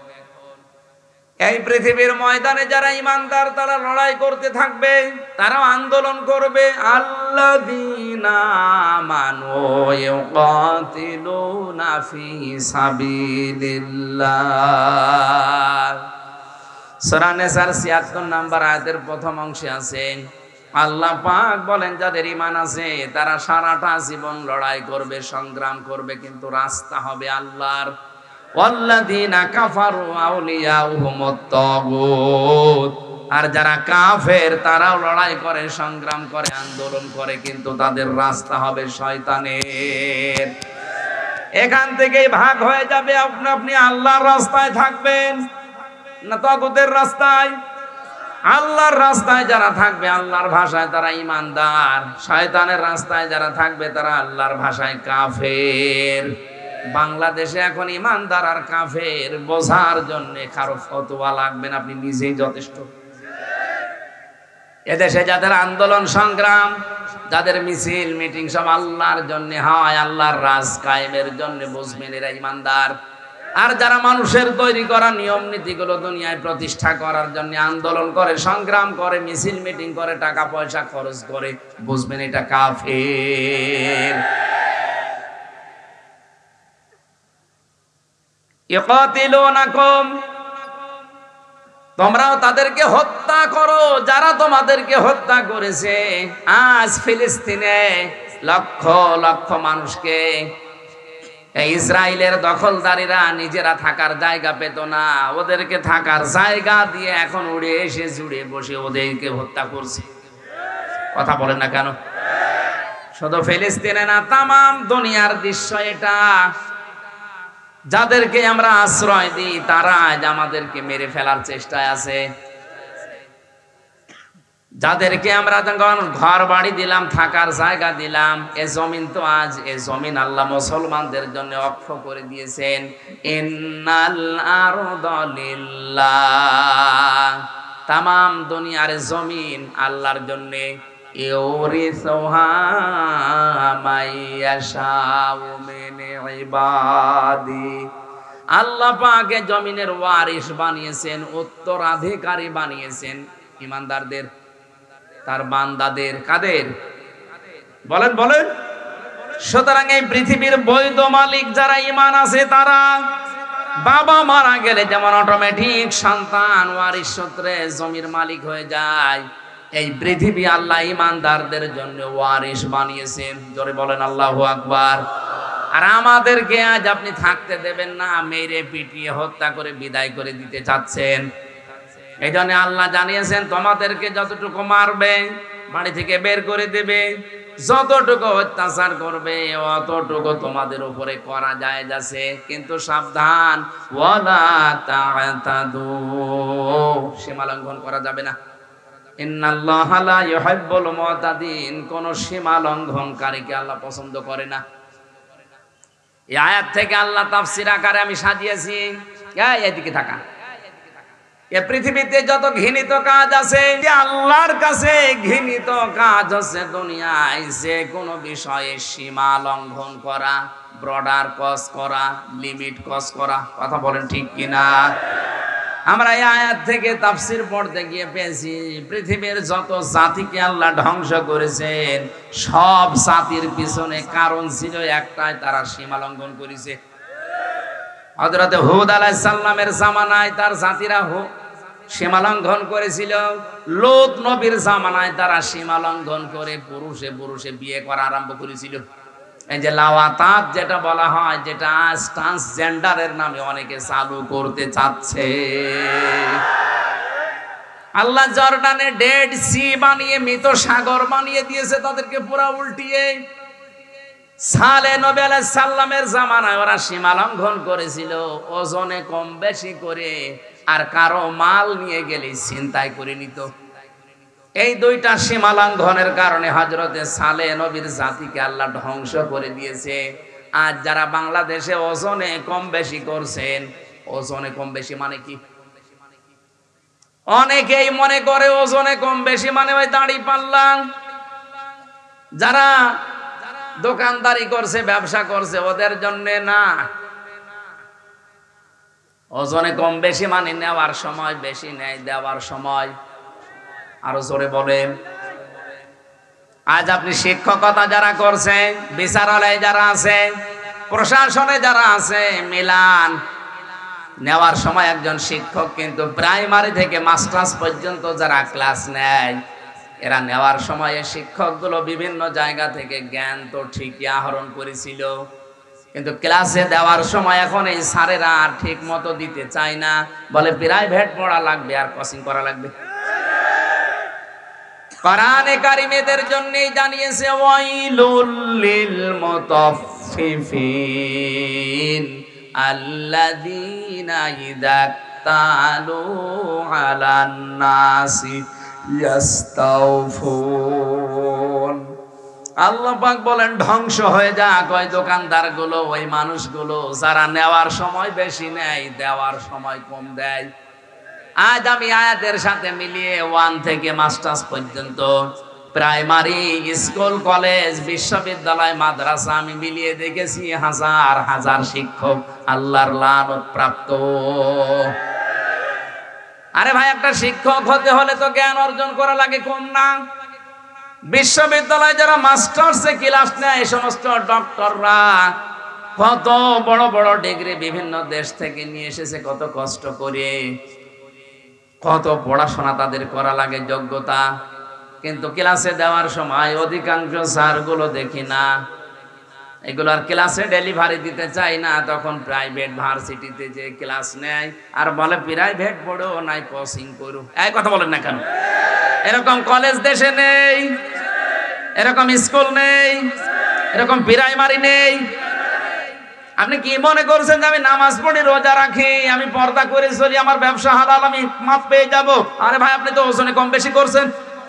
এই পৃথিবীর ময়দানে যারা ঈমানদার তারা লড়াই করতে থাকবে, তারা আন্দোলন করবে। আল্লাযীনা আমানু ইউকাতিলুনা ফি সাবিলিল্লাহ। সূরা নিসার ৭৬ নম্বর আয়াতের প্রথম অংশে আছে আল্লাহ পাক বলেন যাদের ঈমান আছে তারা সারাটা জীবন লড়াই করবে, সংগ্রাম করবে, কিন্তু রাস্তা হবে আল্লাহর। ওয়াল্লাযীনা কাফারু আউলিয়াউহুমুত তাগুত। আর যারা কাফের তারাও লড়াই করে, সংগ্রাম করে, আন্দোলন করে, কিন্তু তাদের রাস্তা হবে শয়তানের। এখান থেকেই ভাগ হয়ে যাবে, আপনি আল্লাহর রাস্তায় থাকবেন না তাগুতের রাস্তায়। আল্লাহর রাস্তায় যারা থাকবে আল্লাহর ভাষায় তারা ঈমানদার, শয়তানের রাস্তায় যারা থাকবে তারা আল্লাহর ভাষায় কাফের। বাংলাদেশে এখন ঈমানদার আর কাফের বোঝার জন্য কারো ফতোয়া লাগবে না, আপনি নিজেই যথেষ্ট। এদেশে যাদের আন্দোলন সংগ্রাম, যাদের মিছিল মিটিং সব আল্লাহর জন্য হয়, আল্লাহর রাজ কায়েমের জন্য, বুঝবেন এরা ঈমানদার। আর যারা মানুষের তৈরি করা নিয়ম নীতিগুলো দুনিয়ায় প্রতিষ্ঠা করার জন্য আন্দোলন করে, সংগ্রাম করে, মিছিল মিটিং করে, টাকা পয়সা খরচ করে, বুঝবেন এটা কাফের। ইকাতিলুনাকুম, তোমরাও তাদেরকে হত্যা করো যারা তোমাদেরকে হত্যা করেছে। আজ ফিলিস্তিনে লক্ষ লক্ষ মানুষকে ইসরায়েলের দখলদারীরা নিজেরা থাকার জায়গা পেত না, ওদেরকে থাকার জায়গা দিয়ে এখন উড়ে এসে জুড়ে বসে ওদেরকে হত্যা করছে। কথা বলেন না কেন? শুধু ফিলিস্তিনে না, তামাম দুনিয়ার দৃশ্য এটা। যাদেরকে আমরা আশ্রয় দিই তারা আজ আমাদেরকে মেরে ফেলার চেষ্টায় আছে। যাদেরকে আমরা ঘর বাড়ি দিলাম, থাকার জায়গা দিলাম, এ জমিন তো আজ এ জমিন আল্লাহ মুসলমানদের জন্য অক্ষ করে দিয়েছেন। ইন্নাল আরদা লিল্লাহ, তামাম দুনিয়ার জমিন আল্লাহর জন্য। ইউরিসুহা মাইয়াশাউ মিন ইবাদি, আল্লাহ পাক জমিনের ওয়ারিস বানিয়েছেন, উত্তরাধিকারী বানিয়েছেন ঈমানদারদের, তার বান্দাদের। কাদের? বলেন বলেন। সুতরাং এই পৃথিবীর বৈধ মালিক যারা ঈমান আছে তারা, বাবা মারা গেলে যেমন অটোমেটিক সন্তান ওয়ারিস সূত্রে জমির মালিক হয়ে যায়, এই পৃথিবী আল্লাহ ঈমানদারদের জন্য ওয়ারিস বানিয়েছেন। জোরে বলেন আল্লাহু আকবার। আর আমাদেরকে আজ আপনি থাকতে দেবেন না, মেরে পিটিয়ে হত্যা করে বিদায় করে দিতে চাচ্ছেন। এই জন্য আল্লাহ জানিয়েছেন তোমাদেরকে যতটুকু মারবে, বাড়ি থেকে বের করে দেবে, যতটুকু অত্যাচার করবে অতটুকু তোমাদের উপরে করা যায় যাচ্ছে, কিন্তু সাবধান, ওয়ালা তা'তাদু, সীমা লঙ্ঘন করা যাবে না। ইন্নাল্লাহা লা ইউহিব্বুল মুতাদিন, কোন সীমা লঙ্ঘনকারীকে আল্লাহ পছন্দ করে না। এই আয়াত থেকে আল্লাহ তাফসীর আকারে আমি সাজিয়েছি, এদিকে থাকা, এ পৃথিবীতে যত ঘৃণিত কাজ আছে, আল্লাহর কাছে ঘৃণিত কাজ হচ্ছে দুনিয়ায় যে কোনো বিষয়ে সীমা লঙ্ঘন করা, বর্ডার ক্রস করা, লিমিট ক্রস করা। কথা বলেন ঠিক কিনা? আমরা এই আয়াত থেকে তাফসীর পড়তে গিয়ে পেয়েছি পৃথিবীর যত জাতিকে আল্লাহ ধ্বংস করেছেন সব জাতির পিছনে কারণ ছিল একটাই, তারা সীমা লঙ্ঘন করেছে। হযরত হুদ আলাইহিস সালামের জামানায় তার জাতিরা সীমা লঙ্ঘন করেছিল। লূত নবীর জামানায় তারা সীমা লঙ্ঘন করে পুরুষে পুরুষে বিয়ে করা আরম্ভ করেছিল। এই যে লাওয়াতাত যেটা বলা হয়, যেটা আজ ট্রান্সজেন্ডারের নামে অনেকে চালু করতে চাচ্ছে। আল্লাহ জর্ডানে ডেড সি বানিয়ে, মৃত সাগর বানিয়ে দিয়েছে তাদেরকে পুরা উল্টিয়ে। সালে নবী আলাইহিস সালামের জামানায় ওরা সীমা লঙ্ঘন করেছিল ওজনে কম বেশি করে, আর কারো মাল নিয়ে গেলে ছিনতাই করে নিত। এই দুইটা সীমা লঙ্ঘনের কারণে হযরতে সালে নবীর জাতিকে আল্লাহ ধ্বংস করে দিয়েছে। আজ যারা বাংলাদেশে ওজনে কম বেশি করছেন, ওজনে কম বেশি মানে কি? অনেকেই মনে করে ওজনে কম বেশি মানে ওই দাড়ি পাল্লা। যারা দোকানদারি করছে, ব্যবসা করছে, ওদের জন্য না। ওজনে কম বেশি মানে নেওয়ার সময় বেশি নেয়, দেওয়ার সময় আরো জোরে বলেন। আজ আপনি শিক্ষকতা যারা করছে, বিচারালয়ে যারা আছে, প্রশাসনে যারা আছে, মিলান নেওয়ার সময় একজন শিক্ষক কিন্তু প্রাইমারি থেকে মাস্টার্স পর্যন্ত যারা ক্লাস নেয়, এরা নেওয়ার সময় শিক্ষকগুলো বিভিন্ন জায়গা থেকে জ্ঞান তো ঠিকই আহরণ করেছিল, কিন্তু ক্লাসে দেওয়ার সময় এখন এই স্যারেরা ঠিক মতো দিতে চায় না, বলে প্রাইভেট পড়া লাগবে আর কোচিং করা লাগবে। কোরআনে কারিমেদের জন্যই জানিয়েছে ওয়াইলুল লিল মুতাফফিফিন আল্লাযীনা ইযা তালু আলান নাসি ইয়াস্তাউফুন। আল্লাহ পাক বলেন ধ্বংস হয়ে যাক ওই দোকানদার গুলো, ওই মানুষগুলো যারা নেওয়ার সময় বেশি নেয়, দেওয়ার সময় কম দেয়। আজ আমি আয়াতের সাথে মিলিয়ে 1 থেকে মাস্টার্স পর্যন্ত প্রাইমারি স্কুল, কলেজ, বিশ্ববিদ্যালয়, মাদ্রাসা আমি মিলিয়ে দেখেছি হাজার হাজার শিক্ষক আল্লাহর লানত প্রাপ্ত। আরে ভাই, একটা শিক্ষক হতে হলে তো জ্ঞান অর্জন করা লাগে, কম না? বিশ্ববিদ্যালয়ে যারা মাস্টার্সে ক্লাস নেয়, এই সমস্ত ডক্টররা কত বড় বড় ডিগ্রি বিভিন্ন দেশ থেকে নিয়ে এসেছে, কত কষ্ট করে, কত পড়াশোনা তাদের করা লাগে, যোগ্যতা। কিন্তু ক্লাসে দেওয়ার সময় অধিকাংশ স্যারগুলো দেখি না, এগুলো আর ক্লাসে ডেলিভারি দিতে চাই না, তখন প্রাইভেট ভার্সিটিতে যে ক্লাস নেয় আর বলে প্রাইভেট পড়ো নাই কোচিং করো। এই কথা বলেন না কেন? এরকম কলেজ দেশে নেই, এরকম স্কুল নেই, এরকম প্রাইমারি নেই। আপনি কি মনে করছেন যে আমি নামাজ পড়ি, রোজা রাখি, আমি পর্দা করে চলি, আমার ব্যবসা হালাল, আমি মাপ পেয়ে যাব? আরে ভাই, আপনি তো ওজনে কম বেশি করছেন।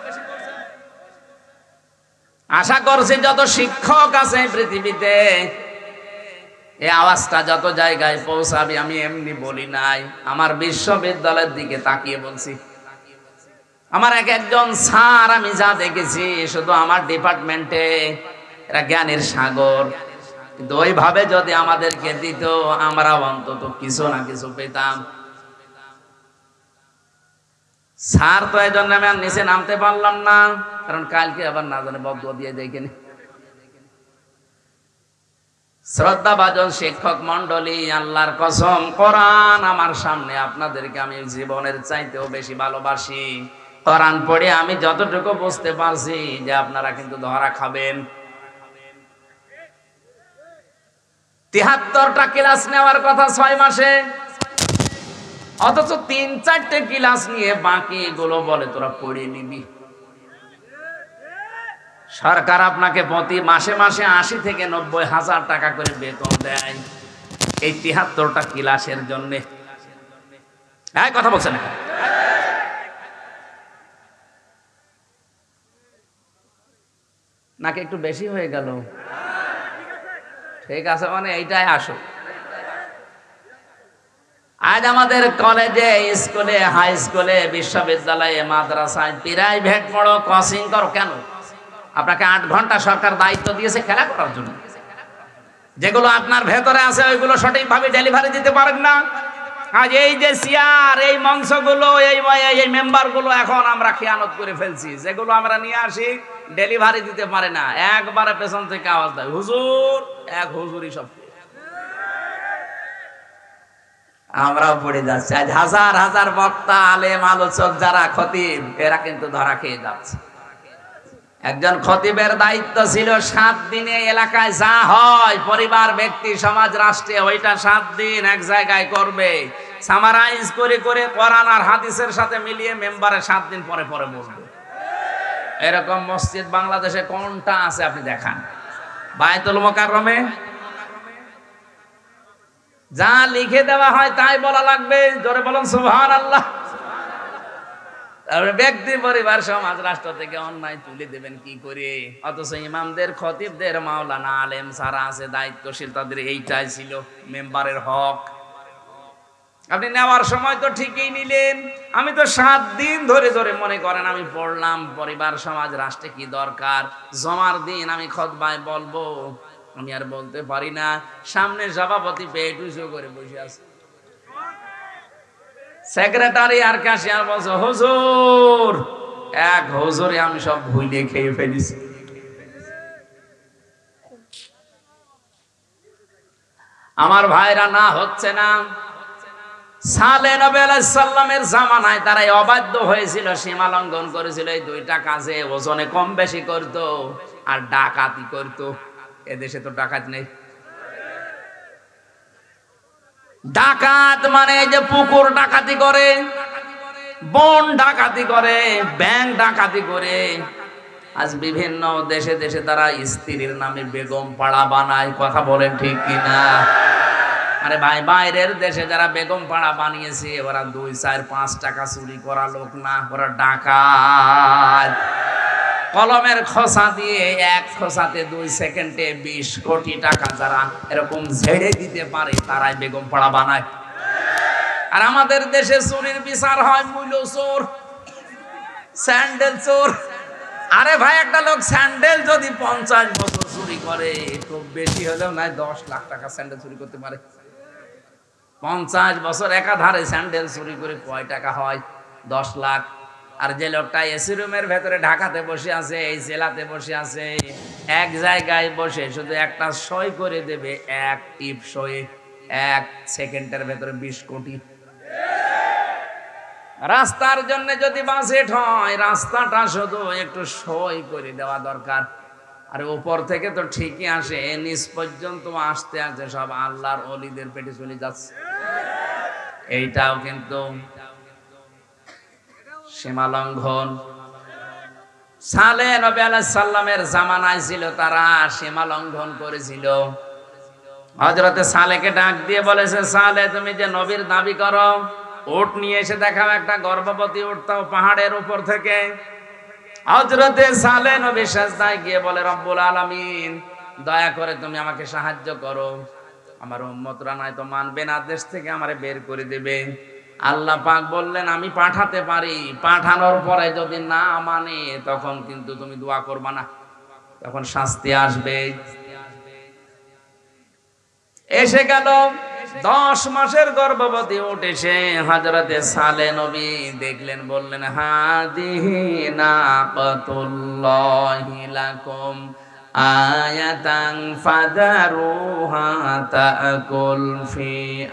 আশা করছি যত শিক্ষক আছে পৃথিবীতে, এই আওয়াজটা যত জায়গায় পৌঁছাবে, আমি এমনি বলি নাই, আমার বিশ্ববিদ্যালয়ের দিকে তাকিয়ে বলছি। আমার একজন স্যার আমি যা দেখেছি, শুধু আমার ডিপার্টমেন্টে এরা জ্ঞানের সাগর, কিন্তু ওইভাবে যদি আমাদেরকে দিত, আমরা অন্তত কিছু না কিছু পেতাম। স্যার তো এই জন্য আমি আর নিচে নামতে পারলাম না, কারণ কালকে আবার না জানে বদুয়া দিয়ে দেখেনি। শ্রদ্ধাভাজন শিক্ষক মন্ডলী, আল্লাহর কসম, কোরআন আমার সামনে, আপনাদেরকে আমি জীবনের চাইতেও বেশি ভালোবাসি। কোরআন পড়ে আমি যতটুকু বুঝতে পারছি যে আপনারা কিন্তু ধরা খাবেন। 73টা ক্লাস নেওয়ার কথা 6 মাসে, অথচ 3-4টে ক্লাস নিয়ে বাকি গুলো বলে তোরা পড়ে নিবি। সরকার আপনাকে প্রতি মাসে মাসে 80 থেকে 90 হাজার টাকা করে বেতন দেয় এই 73টা ক্লাসের জন্য। কথা বলছেন নাকি একটু বেশি হয়ে গেল? ঠিক আছে, মানে এইটাই আসো। আজ আমাদের কলেজে, স্কুলে, হাই স্কুলে, বিশ্ববিদ্যালয়ে, মাদ্রাসায় প্রাইভেট পড়ো, কোচিং করো। কেন? আপনাকে 8 ঘন্টা সরকার দায়িত্ব দিয়েছে খেলা করার জন্য। যেগুলো আপনার ভেতরে আছে ওইগুলো সঠিকভাবে ডেলিভারি দিতে পারেন না। আজ এই যে চেয়ার, এই মঞ্চগুলো, এই মেম্বারগুলো এখন আমরা খেয়ানত করে ফেলছি। যেগুলো আমরা নিয়ে আসি ডেলিভারি দিতে পারে না, একবারে পেছন থেকে আওয়াজ দেয়, হুজুর। এক হুজুরই সব। আমরাও পড়ে যাচ্ছি। আজ হাজার হাজার বক্তা, আলেম, আলোচক যারা খতিব, এরা কিন্তু ধরা খেয়ে যাচ্ছে। একজন খতিবের দায়িত্ব ছিল 7 দিনে এলাকায় যা হয়, পরিবার, ব্যক্তি, সমাজ, রাষ্ট্রে, ওইটা 7 দিন এক জায়গায় করবে, সামারাইজ করে করে কোরআন আর হাদিসের সাথে মিলিয়ে মেম্বারে 7 দিন পরে পরে বলবে। এরকম মসজিদ বাংলাদেশে কোনটা আছে আপনি দেখান? বায়তুল মুকাররমে যা লিখে দেওয়া হয় তাই বলা লাগবে। জোরে বলুন সুবহানাল্লাহ। তারপরে ব্যক্তি, পরিবার, সমাজ, রাষ্ট্র থেকে অন্যায় তুলে দেবেন কি করে? অথচ ইমামদের, খতিবদের, মাওলানা, আলেম সারা আছে দায়িত্বশীল, তাদের এইটাই ছিল মেম্বারের হক। আপনি নেওয়ার সময় তো ঠিকই নিলেন। আমি তো 7 দিন ধরে ধরে মনে করেন আমি পড়লাম পরিবার, সমাজ, রাষ্ট্রে কি দরকার। জমার দিন আমি খুতবায় বলবো, আমি আর বলতে পারি না। সামনে সভাপতি পেট উঁচু করে বসে আছে, সেক্রেটারি আর ক্যাশিয়ার বলছে হুজুর। এক হুজুরে আমি সব ভুলে খেয়ে ফেলেছি। আমার ভাইরা, না হচ্ছে না। সালেহ নবী আলাইহিস সালামের জামানায় তারাই অবাধ্য হয়েছিল, সীমা লঙ্ঘন করেছিল। এই 2টা কাজে ওজনে কম বেশি করত আর ডাকাতি করত। এদেশে তো ডাকাত নেই। ডাকাত মানে এই যে পুকুর ডাকাতি করে, বন ডাকাতি করে, ব্যাংক ডাকাতি করে। আজ বিভিন্ন দেশে দেশে তারা স্ত্রীর নামে বেগম পাড়া বানায়। কথা বলেন ঠিক কিনা? আরে ভাই, বাইরের দেশে যারা বেগম পাড়া বানিয়েছে ওরা 2, 4, 5 টাকা চুরি করা লোক না, ওরা ডাকাত। কলমের খোসা দিয়ে 1 খোসাতে 2 সেকেন্ডে 20 কোটি টাকা যারা এরকম ঝেড়ে দিতে পারে তারাই বেগম পাড়া বানায়। আর আমাদের দেশে চুরির বিচার হয় মূল্য চোর, স্যান্ডেল চোর। আরে ভাই, একটা লোক স্যান্ডেল যদি 50 বছর চুরি করে, খুব বেশি হলেও নাই 10 লাখ টাকা স্যান্ডেল চুরি করতে পারে। 50 বছর একাধারে স্যান্ডেল চুরি করে কয় টাকা হয়? 10 লাখ। আর যে লোকটা এসি রুমের ভেতরে ঢাকাতে বসে আছে, এই জেলাতে বসে আছে, এক জায়গায় বসে শুধু একটা সই করে দেবে, এক টিপ সই 1 সেকেন্ডের ভেতরে 20 কোটি। রাস্তার জন্য যদি বাজেট হয়, রাস্তাটা শুধু একটু সই করে দেওয়া দরকার। আর উপর থেকে তো ঠিকই আসে, নিচ পর্যন্ত আসতে আসতে সব আল্লাহর ওলিদের পেটে চলে যাচ্ছে। এইটাও কিন্তু সীমা লঙ্ঘন। সালেহ নবী আলাইহিস সালামের জামানায় ছিল, তারা সীমা লঙ্ঘন করেছিল। হযরতে সালেহকে ডাক দিয়ে বলেছে, সালেহ, তুমি যে নবীর দাবি করো, উট নিয়ে এসে দেখাও, একটা গর্ভবতী উট, তাও পাহাড়ের উপর থেকে। হযরতে সালেহ নবী সিজদায় গিয়ে বলে, রব্বুল আলামিন, দয়া করে তুমি আমাকে সাহায্য করো, আমার উম্মতরা নাই তো মানবে না, দেশ থেকে আমারে বের করে দেবে। আল্লাহ পাক বললেন, আমি পাঠাতে পারি, পাঠানোর পরে যদি না মানে তখন কিন্তু তুমি দোয়া করবা না, তখন শাস্তি আসবে। এসে গেল 10 মাসের গর্ভবতী উট এসে হযরতে সালেহ নবী দেখলেন, বললেন, হাদিহি নাকাতুল্লাহি লাকুম আয়াতান ফাদারুহা তাকুল ফি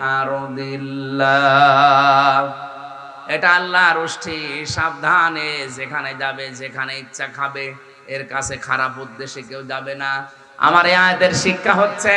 আরদিল্লাহ। এটা আল্লাহর উষ্টি, সাবধানে যেখানে যাবে, যেখানে ইচ্ছা খাবে, এর কাছে খারাপ উদ্দেশ্যে কেউ যাবে না। আমার এই আয়াতের শিক্ষা হচ্ছে,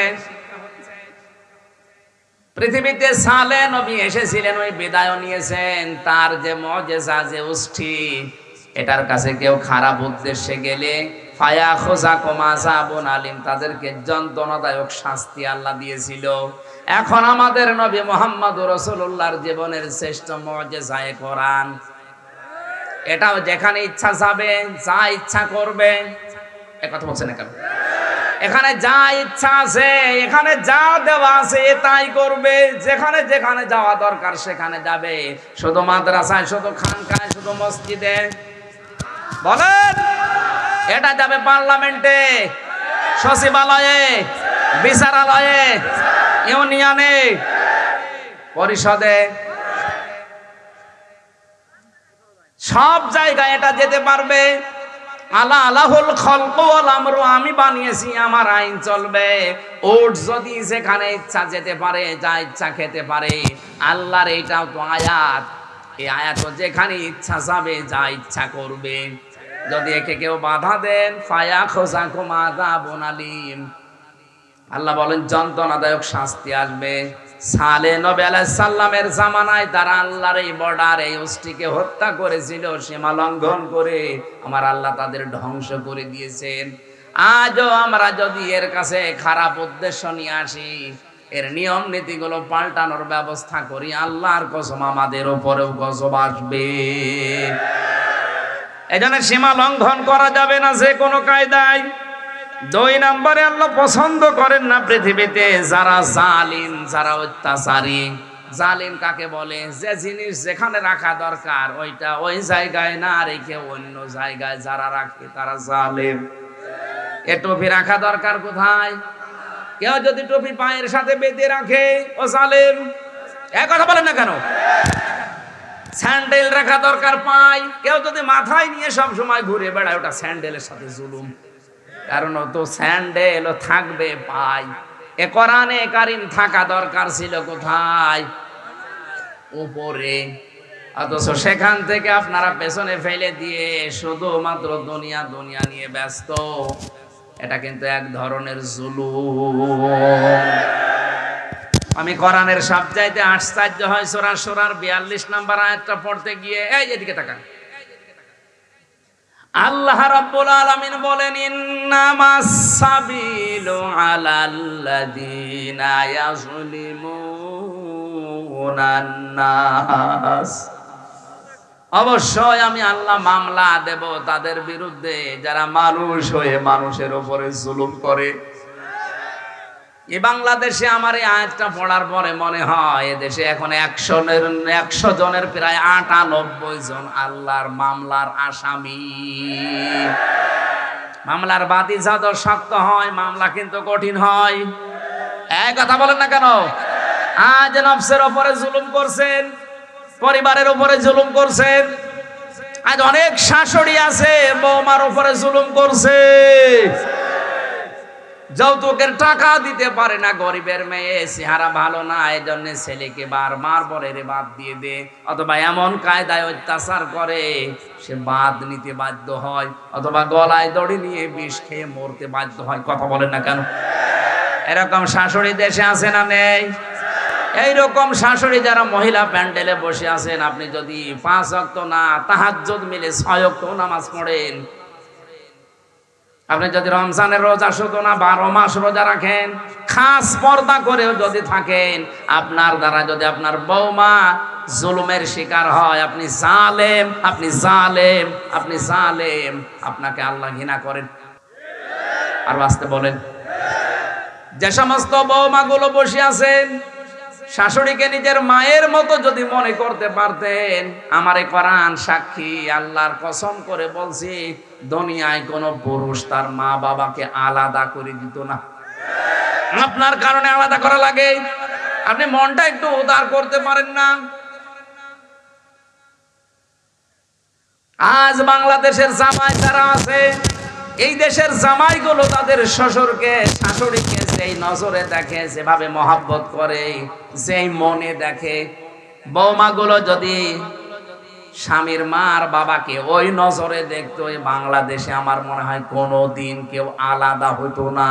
পৃথিবীতে সালেহ নবী এসেছিলেন, ওই বিদায় নিয়েছেন, তার যে মুজিজা, যে উষ্টি, এটার কাছে কেউ খারাপ উদ্দেশ্যে গেলে ফায়াখুযাকুম আযাবুন আলীম, তাদেরকে যন্ত্রণাদায়ক শাস্তি আল্লাহ দিয়েছিল। এখন আমাদের নবী মুহাম্মদুর রাসূলুল্লাহর জীবনের শ্রেষ্ঠ মুজিজা কোরআন, এটাও যেখানে ইচ্ছা যাবে, যা ইচ্ছা করবে। এ কথা বলছেন না কেন? এখানে যা ইচ্ছা আছে, এখানে যা দেওয়া আছে তাই করবে, যেখানে যেখানে যাওয়া দরকার সেখানে যাবে, শুধু মাদ্রাসায়, শুধু খানকায়, শুধু মসজিদে বলেন, এটা যাবে পার্লামেন্টে, সচিবালয়ে, বিচারালয়ে, ইউনিয়নে, পরিষদে, সব জায়গায় এটা যেতে পারবে। আলা আলাহুল খলকু ওয়াল আমরু, আমি বানিয়েছি, আমার আইন চলবে। ওট যদি যেখানে ইচ্ছা যেতে পারে, যা ইচ্ছা খেতে পারে, আল্লাহর এইটাও তো আয়াত। এই আয়াত যেখানে ইচ্ছা যাবে, যা ইচ্ছা করবে। যদি একে কেউ বাধা দেন, ফায়া খোঁজাকুম আযাবুন আলীম, আল্লাহ বলেন যন্ত্রণাদায়ক শাস্তি আসবে। সালেহ নবী আলাইহিস সালামের জামানায় তারা আল্লাহর এই বর্ডার, এই ওষ্টিকে হত্যা করেছিল, সীমা লঙ্ঘন করে। আমার আল্লাহ তাদের ধ্বংস করে দিয়েছেন। আজও আমরা যদি এর কাছে খারাপ উদ্দেশ্য নিয়ে আসি, এর নিয়ম নীতিগুলো পাল্টানোর ব্যবস্থা করি, আল্লাহর কসম আমাদের উপরেও গজব আসবে। এজন্য সীমা লঙ্ঘন করা যাবে না যে কোনো কায়দায়। 2 নম্বরে আল্লাহ পছন্দ করেন না পৃথিবীতে যারা জালিম, যারা অত্যাচারী। জালিম কাকে বলে? যে জিনিস যেখানে রাখা দরকার ওইটা ওই জায়গায় না রেখে অন্য জায়গায় যারা রাখে তারা জালিম। এ টুপি রাখা দরকার কোথায়? কেউ যদি টুপি পায়ের সাথে বেঁধে রাখে, ও জালিম। এক কথা বলেন না কেন? স্যান্ডেল রাখা দরকার পায়, কেউ যদি মাথায় নিয়ে সব সময় ঘুরে বেড়ায়, ওটা স্যান্ডেলের সাথে জুলুম। কারণ তো স্যান্ডেল থাকবে পায়। এ কোরআনে কারিম থাকা দরকার ছিল কোথায়? উপরে। অথচ সেখান থেকে আপনারা পেছনে ফেলে দিয়ে শুধুমাত্র দুনিয়া দুনিয়া নিয়ে ব্যস্ত। এটা কিন্তু এক ধরনের জুলুম। আমি কোরআনের সবচাইতে আশ্চর্য হয় সূরা শুরার 42 নম্বর আয়াতটা পড়তে গিয়ে, এই এদিকে তাকান। আল্লাহ রাব্বুল আলামিন বলেন, ইন্নামাস সাবিলু আলাল্লাযিনা ইয়াযলিমুনান নাস, অবশ্যই আমি আল্লাহ মামলা দেব তাদের বিরুদ্ধে যারা মানুষ হয়ে মানুষের উপরে জুলুম করে। এই বাংলাদেশে আমার এই আয়াতটা পড়ার পরে মনে হয় এদেশে এখন 100 জনের প্রায় 98 জন আল্লাহর মামলার আসামি। মামলার বাদী যত শক্ত হয়, মামলা কিন্তু কঠিন হয়। এক কথা বলেন না কেন? আজ নফসের উপরে জুলুম করছেন, পরিবারের উপরে জুলুম করছেন। আজ অনেক শাশুড়ি আছে বৌমার উপরে জুলুম করছে। যৌতুকের টাকা দিতে পারে না, গরিবের মেয়ে, চেহারা ভালো না, এই জন্য ছেলেকে বারবার বলে রে বাদ দিয়ে দে, অথবা এমন কায়দায় অত্যাচার করে সে বাদ নিতে বাধ্য হয়, অথবা গলায় দড়ি নিয়ে বিষ খেয়ে মরতে বাধ্য হয়। কথা বলেন না কেন? এরকম শাশুড়ি দেশে আছে না নেই? এইরকম শাশুড়ি যারা মহিলা প্যান্ডেলে বসে আছেন, আপনি যদি 5 ওয়াক্ত না তাহাজ্জুদ মিলে 6 ওয়াক্ত নামাজ পড়েন, আপনি যদি রমজানের রোজা শুধু না 12 মাস রোজা রাখেন, খাস পর্দা করেও যদি থাকেন, আপনার দ্বারা যদি আপনার বৌমা জুলুমের শিকার হয়, আপনি জালেম, আপনি জালেম, আপনি জালেম। আপনাকে আল্লাহ ঘৃণা করেন। আর বাঁচতে বলেন। যে সমস্ত বৌমাগুলো বসে আছেন, শাশুড়িকে নিজের মায়ের মতো যদি মনে করতে পারতেন, আমার এই কোরআন সাক্ষী, আল্লাহর কসম করে বলছি, দুনিয়ায় কোনো পুরুষ তার মা বাবাকে আলাদা করে দিত না। আপনার কারণে আলাদা করা লাগে। আপনি মনটা একটু উদার করতে পারেন না? আজ বাংলাদেশের জামাই যারা আছে, এই দেশের জামাইগুলো তাদের শ্বশুরকে, শাশুড়িকে যেই নজরে দেখে, যেভাবে মহাব্বত করে, যেই মনে দেখে, বৌমাগুলো যদি স্বামীর মার বাবাকে ওই নজরে দেখতো, এই বাংলাদেশে আমার মনে হয় কোনোদিন কেউ আলাদা হতো না।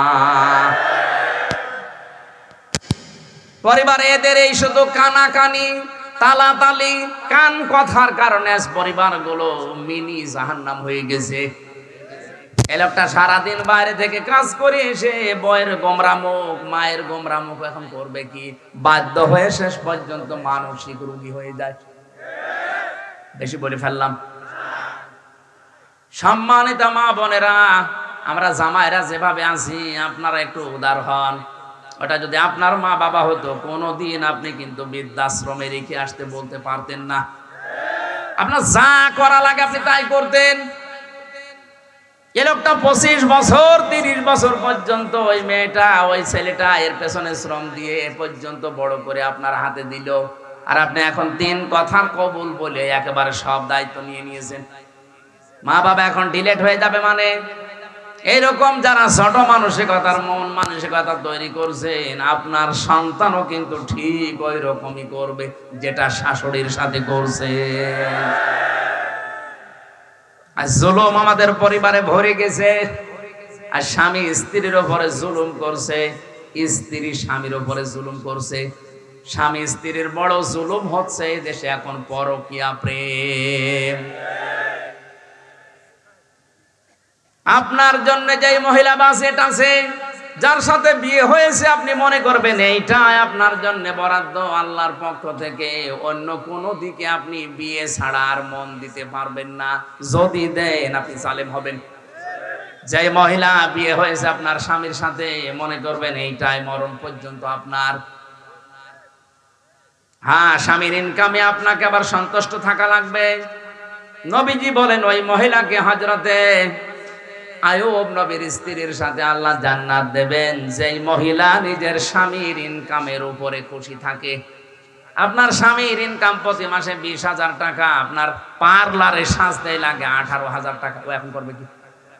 পরিবারে এদের এই শুধু কানাকানি, তালাতালি, কান কথার কারণে পরিবারগুলো মিনি জাহান্নাম হয়ে গেছে। এই লোকটা সারাদিন বাইরে থেকে কাজ করে এসে বয়ের গোমরা মুখ, মায়ের গোমরা মুখ এখন করবে কি? বাধ্য হয়ে শেষ পর্যন্ত মানসিক রোগী হয়ে যায়। বেশি বলে ফেললাম? সম্মানিত মা বোনেরা, আমরা জামাইরা যেভাবে আছি আপনারা একটু উদার হন। ওটা যদি আপনার মা বাবা হতো কোনোদিন আপনি কিন্তু বৃদ্ধাশ্রমে রেখে আসতে বলতে পারতেন না। আপনার যা করা লাগে আপনি তাই করতেন। এ লোকটা 25 বছর 30 বছর পর্যন্ত ওই মেয়েটা ওই ছেলেটা এর পেছনে শ্রম দিয়ে এ পর্যন্ত বড় করে আপনার হাতে দিল, আর আপনি এখন 3 কথার কবুল বলে একেবারে সব দায়িত্ব নিয়ে নিয়েছেন। মা বাবা এখন ডিলেট হয়ে যাবে মানে? এইরকম যারা ছোট মানসিকতার মন মানসিকতা তৈরি করছেন, আপনার সন্তানও কিন্তু ঠিক ওই রকমই করবে যেটা শাশুড়ির সাথে করছে। আর জুলুম আমাদের পরিবারে ভরে গেছে। আর স্বামী স্ত্রীর উপরে জুলুম করছে, স্ত্রী স্বামীর উপরে জুলুম করছে। স্বামী স্ত্রীর বড় জুলুম হচ্ছে এই দেশে এখন পরকীয়া প্রেম। আপনার জন্য যে মহিলা বাজেট আছে, যার সাথে বিয়ে হয়েছে, আপনি মনে করবেন এইটা আপনার জন্য বরাদ্দ আল্লাহর পক্ষ থেকে। অন্য কোনো দিকে আপনি বিয়ে ছাড়া আর মন দিতে পারবেন না। যদি দেন আপনি জালেম হবেন। যে মহিলা বিয়ে হয়েছে আপনার স্বামীর সাথে, মনে করবেন এইটাই মরণ পর্যন্ত আপনার। হ্যাঁ, স্বামীর ইনকামে আপনাকে আবার সন্তুষ্ট থাকা লাগবে। নবীজি বলেন ওই মহিলাকে, হযরতে আইয়ুব নবীর স্ত্রীর সাথে আল্লাহ জান্নাত দেবেন যেই মহিলা নিজের স্বামীর ইনকামের উপরে খুশি থাকে। আপনার স্বামীর ইনকাম প্রতি মাসে 20,000 টাকা, আপনার পার্লারে সাজতে লাগে 18,000 টাকা, ও এখন করবে কি?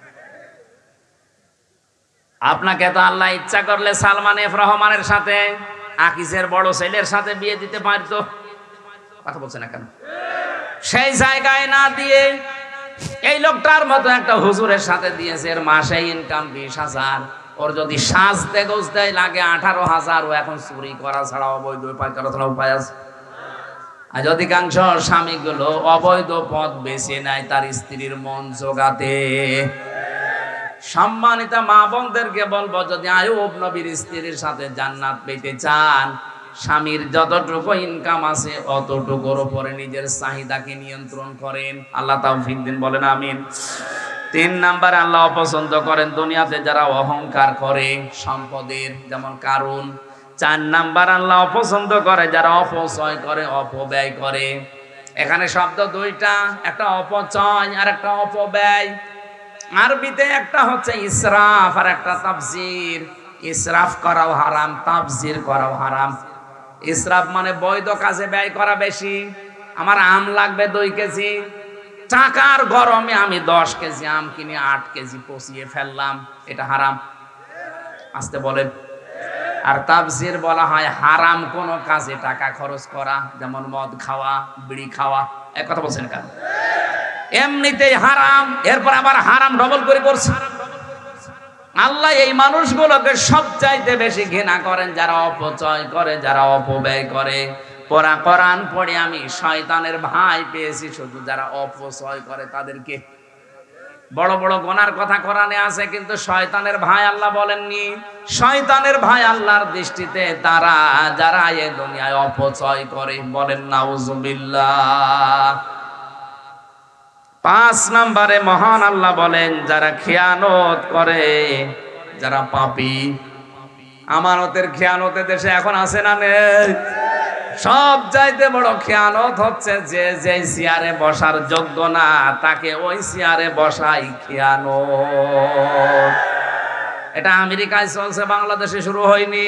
আপনাকে তো আল্লাহ ইচ্ছা করলে সালমান এফ রহমানের সাথে, আকিজের বড় ছেলের সাথে বিয়ে দিতে পারতো। কথা বলছে না কেন? সেই জায়গায় না দিয়ে এই লোকটার মতো একটা হুজুরের সাথে দিয়েছে, এর মাসে ইনকাম 20,000, ওর যদি সাজতে গোজতে লাগে 18,000, ও এখন চুরি করা ছাড়া অবৈধ উপায় করা ছাড়া উপায় আছে? আর অধিকাংশ স্বামীগুলো অবৈধ পথ বেছে নেয় তার স্ত্রীর মন জোগাতে। সম্মানিত মা বোনদেরকে বলবো, যদি আইয়ুব নবীর স্ত্রীর সাথে জান্নাত পেতে চান, স্বামীর যতটুকু ইনকাম আছে অতটুকুর উপরে নিজের চাহিদাকে নিয়ন্ত্রণ করেন। আল্লাহ তাওফিক দিন, বলেন আমিন। 3 নাম্বার, আল্লাহ অপছন্দ করেন দুনিয়াতে যারা অহংকার করে সম্পদের, যেমন কারুন। 4 নাম্বার, আল্লাহ অপছন্দ করে যারা অপচয় করে, অপব্যয় করে। এখানে শব্দ দুইটা, একটা অপচয় আর একটা অপব্যয়। আরবিতে একটা হচ্ছে ইসরাফ আর একটা তাবজির। ইসরাফ করাও হারাম, তাবজির করাও হারাম। ইসরাফ মানে বৈধ কাজে ব্যয় করা বেশি। আমার আম লাগবে 2 কেজি, টাকার গরমে আমি 10 কেজি আম কিনে 8 কেজি পচিয়ে ফেললাম, এটা হারাম। আসতে বলেন। আর তাবজির বলা হয় হারাম কোন কাজে টাকা খরচ করা, যেমন মদ খাওয়া, বিড়ি খাওয়া। এক কথা বলছেন কেন? এমনিতেই হারাম, এরপর আবার হারাম ডবল করে করছে। আল্লাহ এই মানুষগুলোকে সবচাইতে বেশি ঘৃণা করেন যারা অপচয় করে, যারা অপব্যয় করে। পড়া কোরআন পড়ে আমি শয়তানের ভাই পেয়েছি শুধু যারা অপচয় করে তাদেরকে। বড় বড় গুনার কথা কোরআনে আছে, কিন্তু শয়তানের ভাই আল্লাহ বলেননি। শয়তানের ভাই আল্লাহর দৃষ্টিতে তারা যারা এই দুনিয়ায় অপচয় করে। বলেন নাউজুবিল্লাহ। 5 নম্বরে মহান আল্লাহ বলেন যারা খেয়ানত করে, যারা পাপী। আমানতের খেয়ানত দেশে এখন আছে না নেই? সব চাইতে বড় খেয়ানত হচ্ছে যে যে চেয়ারে বসার যোগ্য না তাকে ওই চেয়ারে বসাই খেয়ানত। এটা আমেরিকায় চলছে, বাংলাদেশে শুরু হয়নি।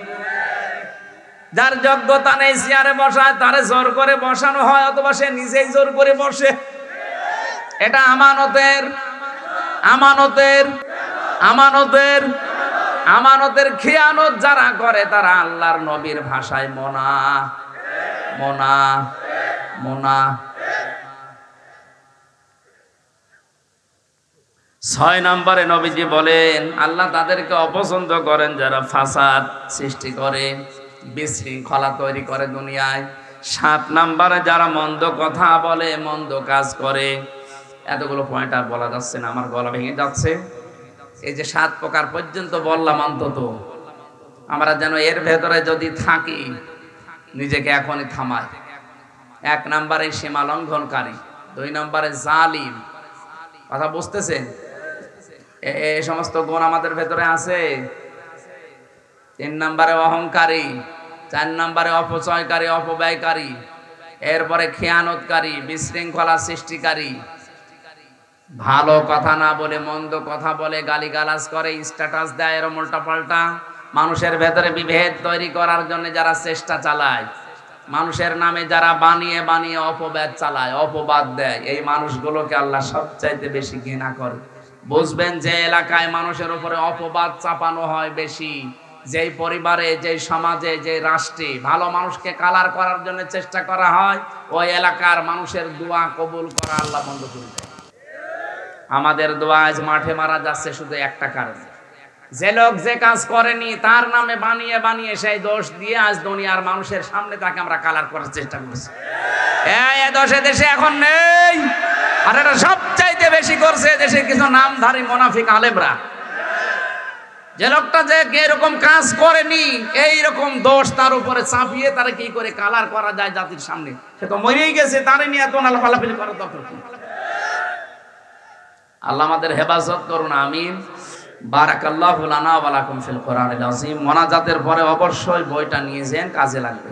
যার যোগ্যতা নেই চেয়ারে বসায় তারে জোর করে বসানো হয়, অথবা সে নিজেই জোর করে বসে। এটা আমানতের আমানতের আমানতের আমানতের খেয়ানত যারা করে তারা আল্লাহর নবীর ভাষায় মোনা মোনা মোনা। 6 নম্বরে নবীজি বলেন আল্লাহ তাদেরকে অপছন্দ করেন যারা ফাসাদ সৃষ্টি করে, বিশৃঙ্খলা তৈরি করে দুনিয়ায়। 7 নম্বরে যারা মন্দ কথা বলে, মন্দ কাজ করে। এতগুলো পয়েন্ট আর বলা যাচ্ছে না, আমার গলা ভেঙে যাচ্ছে। এই যে 7 প্রকার পর্যন্ত বললাম, অন্তত আমরা যেন এর ভেতরে যদি থাকি নিজেকে এখনই থামাই। 1 নম্বরে সীমা লঙ্ঘনকারী, 2 নম্বরে জালিম। কথা বুঝতেছেন? এই সমস্ত গুণ আমাদের ভেতরে আছে। 3 নম্বরে অহংকারী, 4 নম্বরে অপচয়কারী, অপব্যয়কারী, এরপরে খেয়ানতকারী, বিশৃঙ্খলা সৃষ্টিকারী, ভালো কথা না বলে মন্দ কথা বলে, গালিগালাজ করে, স্ট্যাটাস দেয় এরকম উল্টাপাল্টা, মানুষের ভেতরে বিভেদ তৈরি করার জন্য যারা চেষ্টা চালায়, মানুষের নামে যারা বানিয়ে বানিয়ে অপবাদ চালায়, অপবাদ দেয়, এই মানুষগুলোকে আল্লাহ সবচাইতে বেশি ঘৃণা করে। বুঝবেন যে এলাকায় মানুষের উপরে অপবাদ চাপানো হয় বেশি, যেই পরিবারে, যেই সমাজে, যেই রাষ্ট্রে ভালো মানুষকে কালার করার জন্য চেষ্টা করা হয়, ওই এলাকার মানুষের দোয়া কবুল করা আল্লাহ বন্ধ করে দেয়। আমাদের দোয়া আজ মাঠে মারা যাচ্ছে শুধু একটা কারণে, যে লোক যে কাজ করেনি তার নামে বানিয়ে বানিয়ে সেই দোষ দিয়ে আজ দুনিয়ার মানুষের সামনে তাকে আমরা কালার করার চেষ্টা করছি। এই দোষে দেশে এখন নেই, আর এটা সবচাইতে বেশি করছে দেশের কিছু নামধারী মুনাফিক আলেমরা। যে লোকটা যে এরকম কাজ করেনি, এইরকম দোষ তার উপরে চাপিয়ে তারা কি করে কালার করা যায় জাতির সামনে, সে তো মরেই গেছে, তারে নিয়ে এত লাফালাফি করার দরকার কি? আল্লাহ আমাদের হেফাজত করুন, আমিন। বারাকাল্লাহু লানা ওয়া লাকুম ফিল কোরআনিল আযীম। মোনাজাতের পরে অবশ্যই বইটা নিয়ে যান, কাজে লাগবে।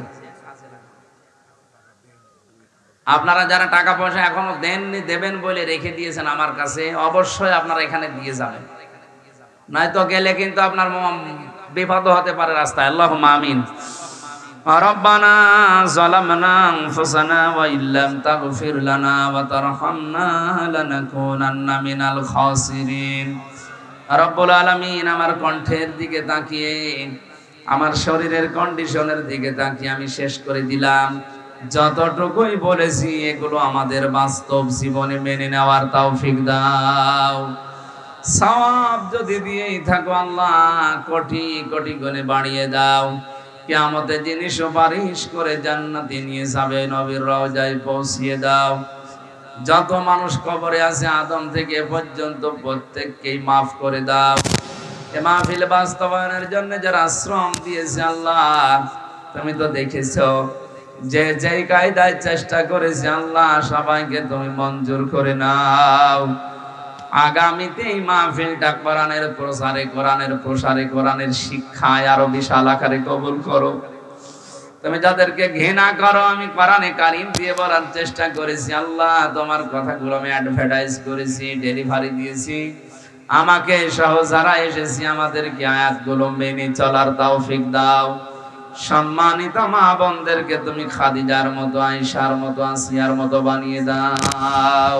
আপনারা যারা টাকা পয়সা এখনো দেননি, দেবেন বলে রেখে দিয়েছেন আমার কাছে, অবশ্যই আপনারা এখানে দিয়ে যাবেন, নয়তো গেলে কিন্তু আপনার বিপদ হতে পারে রাস্তায়। আল্লাহুম্মা আমিন। রব্বানা যালামনা আনফুসানা ওয়া ইল্লাম তাগফির লানা ওয়া তারহামনা লানাকুনান্না মিনাল খাসিরিন। রব্বুল আলামিন, আমার কণ্ঠের দিকে তাকিয়ে, আমার শরীরের কন্ডিশনের দিকে তাকিয়ে আমি শেষ করে দিলাম। যতটুকুই বলেছি এগুলো আমাদের বাস্তব জীবনে মেনে নেওয়ার তৌফিক দাও। সওয়াব যদি দিয়েই থাকো আল্লাহ, কোটি কোটি গুণে বাড়িয়ে দাও। কিয়ামতের দিনে সুপারিশ করে জান্নাতে নিয়ে যাবে, নবীর রওজায় পৌঁছিয়ে দাও। যত মানুষ কবরে আছে আদম থেকে পর্যন্ত প্রত্যেককেই মাফ করে দাও। এ মাহফিল বাস্তবায়নের জন্য যারা শ্রম দিয়েছে আল্লাহ, তুমি তো দেখেছো যে যেই কায়দায় চেষ্টা করেছে আল্লাহ, সবাইকে তুমি মঞ্জুর করে নাও। আগামীতে এই মাহফিলটা কোরআনের প্রসারে, কোরআনের প্রসারে, কোরআনের শিক্ষায় আরো বিশাল আকারে কবুল করো। তুমি যাদেরকে ঘৃণা করো, আমি কোরআনে কারীম দিয়ে বলার চেষ্টা করেছি আল্লাহ, তোমার কথাগুলো আমি অ্যাডভার্টাইজ করেছি, ডেলিভারি দিয়েছি। আমাকে সহ যারা এসেছি আমাদেরকে আয়াতগুলো মেনে চলার তৌফিক দাও। সম্মানিত মা বোনদেরকে তুমি খাদিজার মতো, আয়েশার মতো, আসিয়ার মতো বানিয়ে দাও।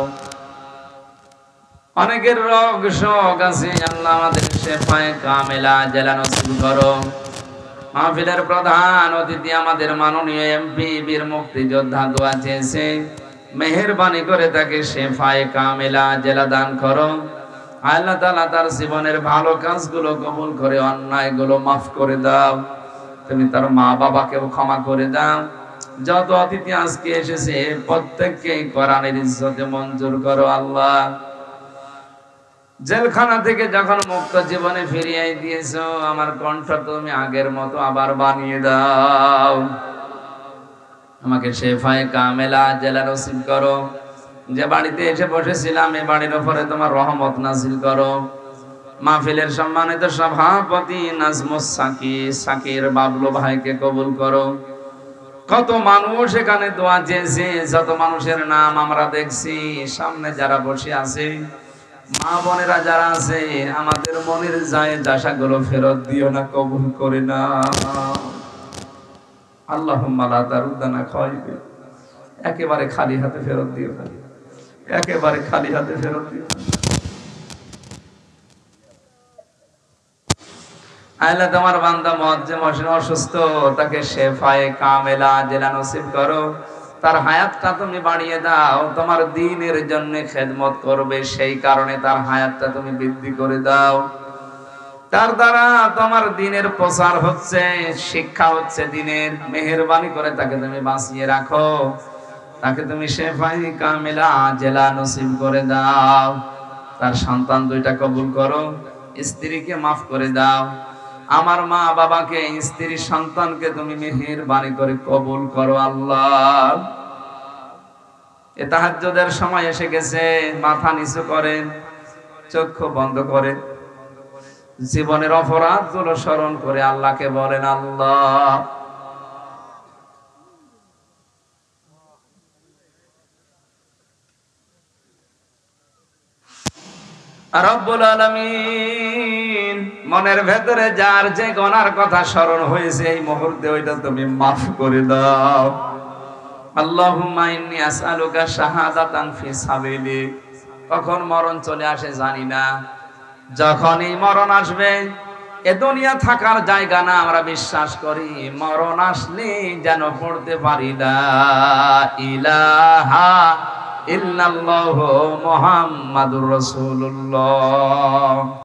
অনেকের রোগ শোক আছে আল্লাহ, আমাদের শেফায়ে কামেলা আজেলা নসিব করো। মাহফিলের প্রধান অতিথি আমাদের মাননীয় এমপি বীর মুক্তিযোদ্ধা দোয়া চেয়েছে, মেহেরবানি করে তাকে শেফায়ে কামেলা আজেলা দান করো। আল্লাহ তাআলা তার জীবনের ভালো কাজগুলো কবুল করে, অন্যায়গুলো মাফ করে দাও। তুমি তার মা বাবাকেও ক্ষমা করে দাও। যত অতিথি আজকে এসেছে প্রত্যেককে কোরআনের ইজ্জতে মঞ্জুর করো আল্লাহ। জেলখানা থেকে যখন মুক্ত জীবনে ফিরিয়ে দিয়েছো, আমার কণ্ঠ তুমি আগের মতো আবার বানিয়ে দাও। আমাকে শেফায়ে কামেলা আজেলা নসিব করো। যে বাড়িতে এসে বসেছিলাম এই বাড়ির উপরে তোমার রহমত নাজিল করো। মাহফিলের সম্মানিত সভাপতি নাজমুস সাকির বাবলু ভাইকে কবুল করো। কত মানুষ এখানে দোয়া চেয়েছে, যত মানুষের নাম আমরা দেখছি, সামনে যারা বসে আছে, মা বোনেরা যারা আছে, আমাদের মনের জায়েজ আশাগুলো ফেরত দিও না, কবুল করে না। আল্লাহুম্মা লা তারুদ্দানা খায়বে, একেবারে খালি হাতে ফেরত দিও না, একেবারে খালি হাতে ফেরত দিও না। আল্লাহ তোমার বান্দা মুআজ্জিম অসুস্থ, তাকে শেফায়ে কামেলা আজেলা নসিব করো। তার হায়াতটা তুমি বাড়িয়ে দাও, তোমার দ্বীনের জন্য খেদমত করবে, সেই কারণে তার হায়াতটা তুমি বৃদ্ধি করে দাও। তার দ্বারা তোমার দ্বীনের প্রচার হচ্ছে, শিক্ষা হচ্ছে দ্বীনের, মেহেরবানি করে তাকে তুমি বাঁচিয়ে রাখো। তাকে তুমি শেফায়ে কামেলা আজেলা নসিব করে দাও। তার সন্তান দুইটা কবুল করো, স্ত্রীকে মাফ করে দাও। আমার মা বাবাকে, স্ত্রী সন্তানকে তুমি মেহেরবানি করে কবুল করো আল্লাহ। এ তাহাজ্জুদের সময় এসে গেছে, মাথা নিচু করেন। চক্ষু বন্ধ করে জীবনের অপরাধগুলো স্মরণ করে আল্লাহকে বলেন, আল্লাহ রব্বুল আলামিন, মনের ভেতরে যার যে গুনার কথা স্মরণ হয়েছে এই মুহূর্তে ওইটা তুমি মাফ করে দাও। আল্লাহুম্মা ইন্নী আসআলুকা শাহাদাতান ফি সাবিলিক। কখন মরণ চলে আসে জানি না, যখনই মরণ আসবে এ দুনিয়া থাকার জায়গা না, আমরা বিশ্বাস করি মরণ আসলে যেন পড়তে পারি লা ইলাহা ইল্লাল্লাহু মুহাম্মাদুর রাসূলুল্লাহ।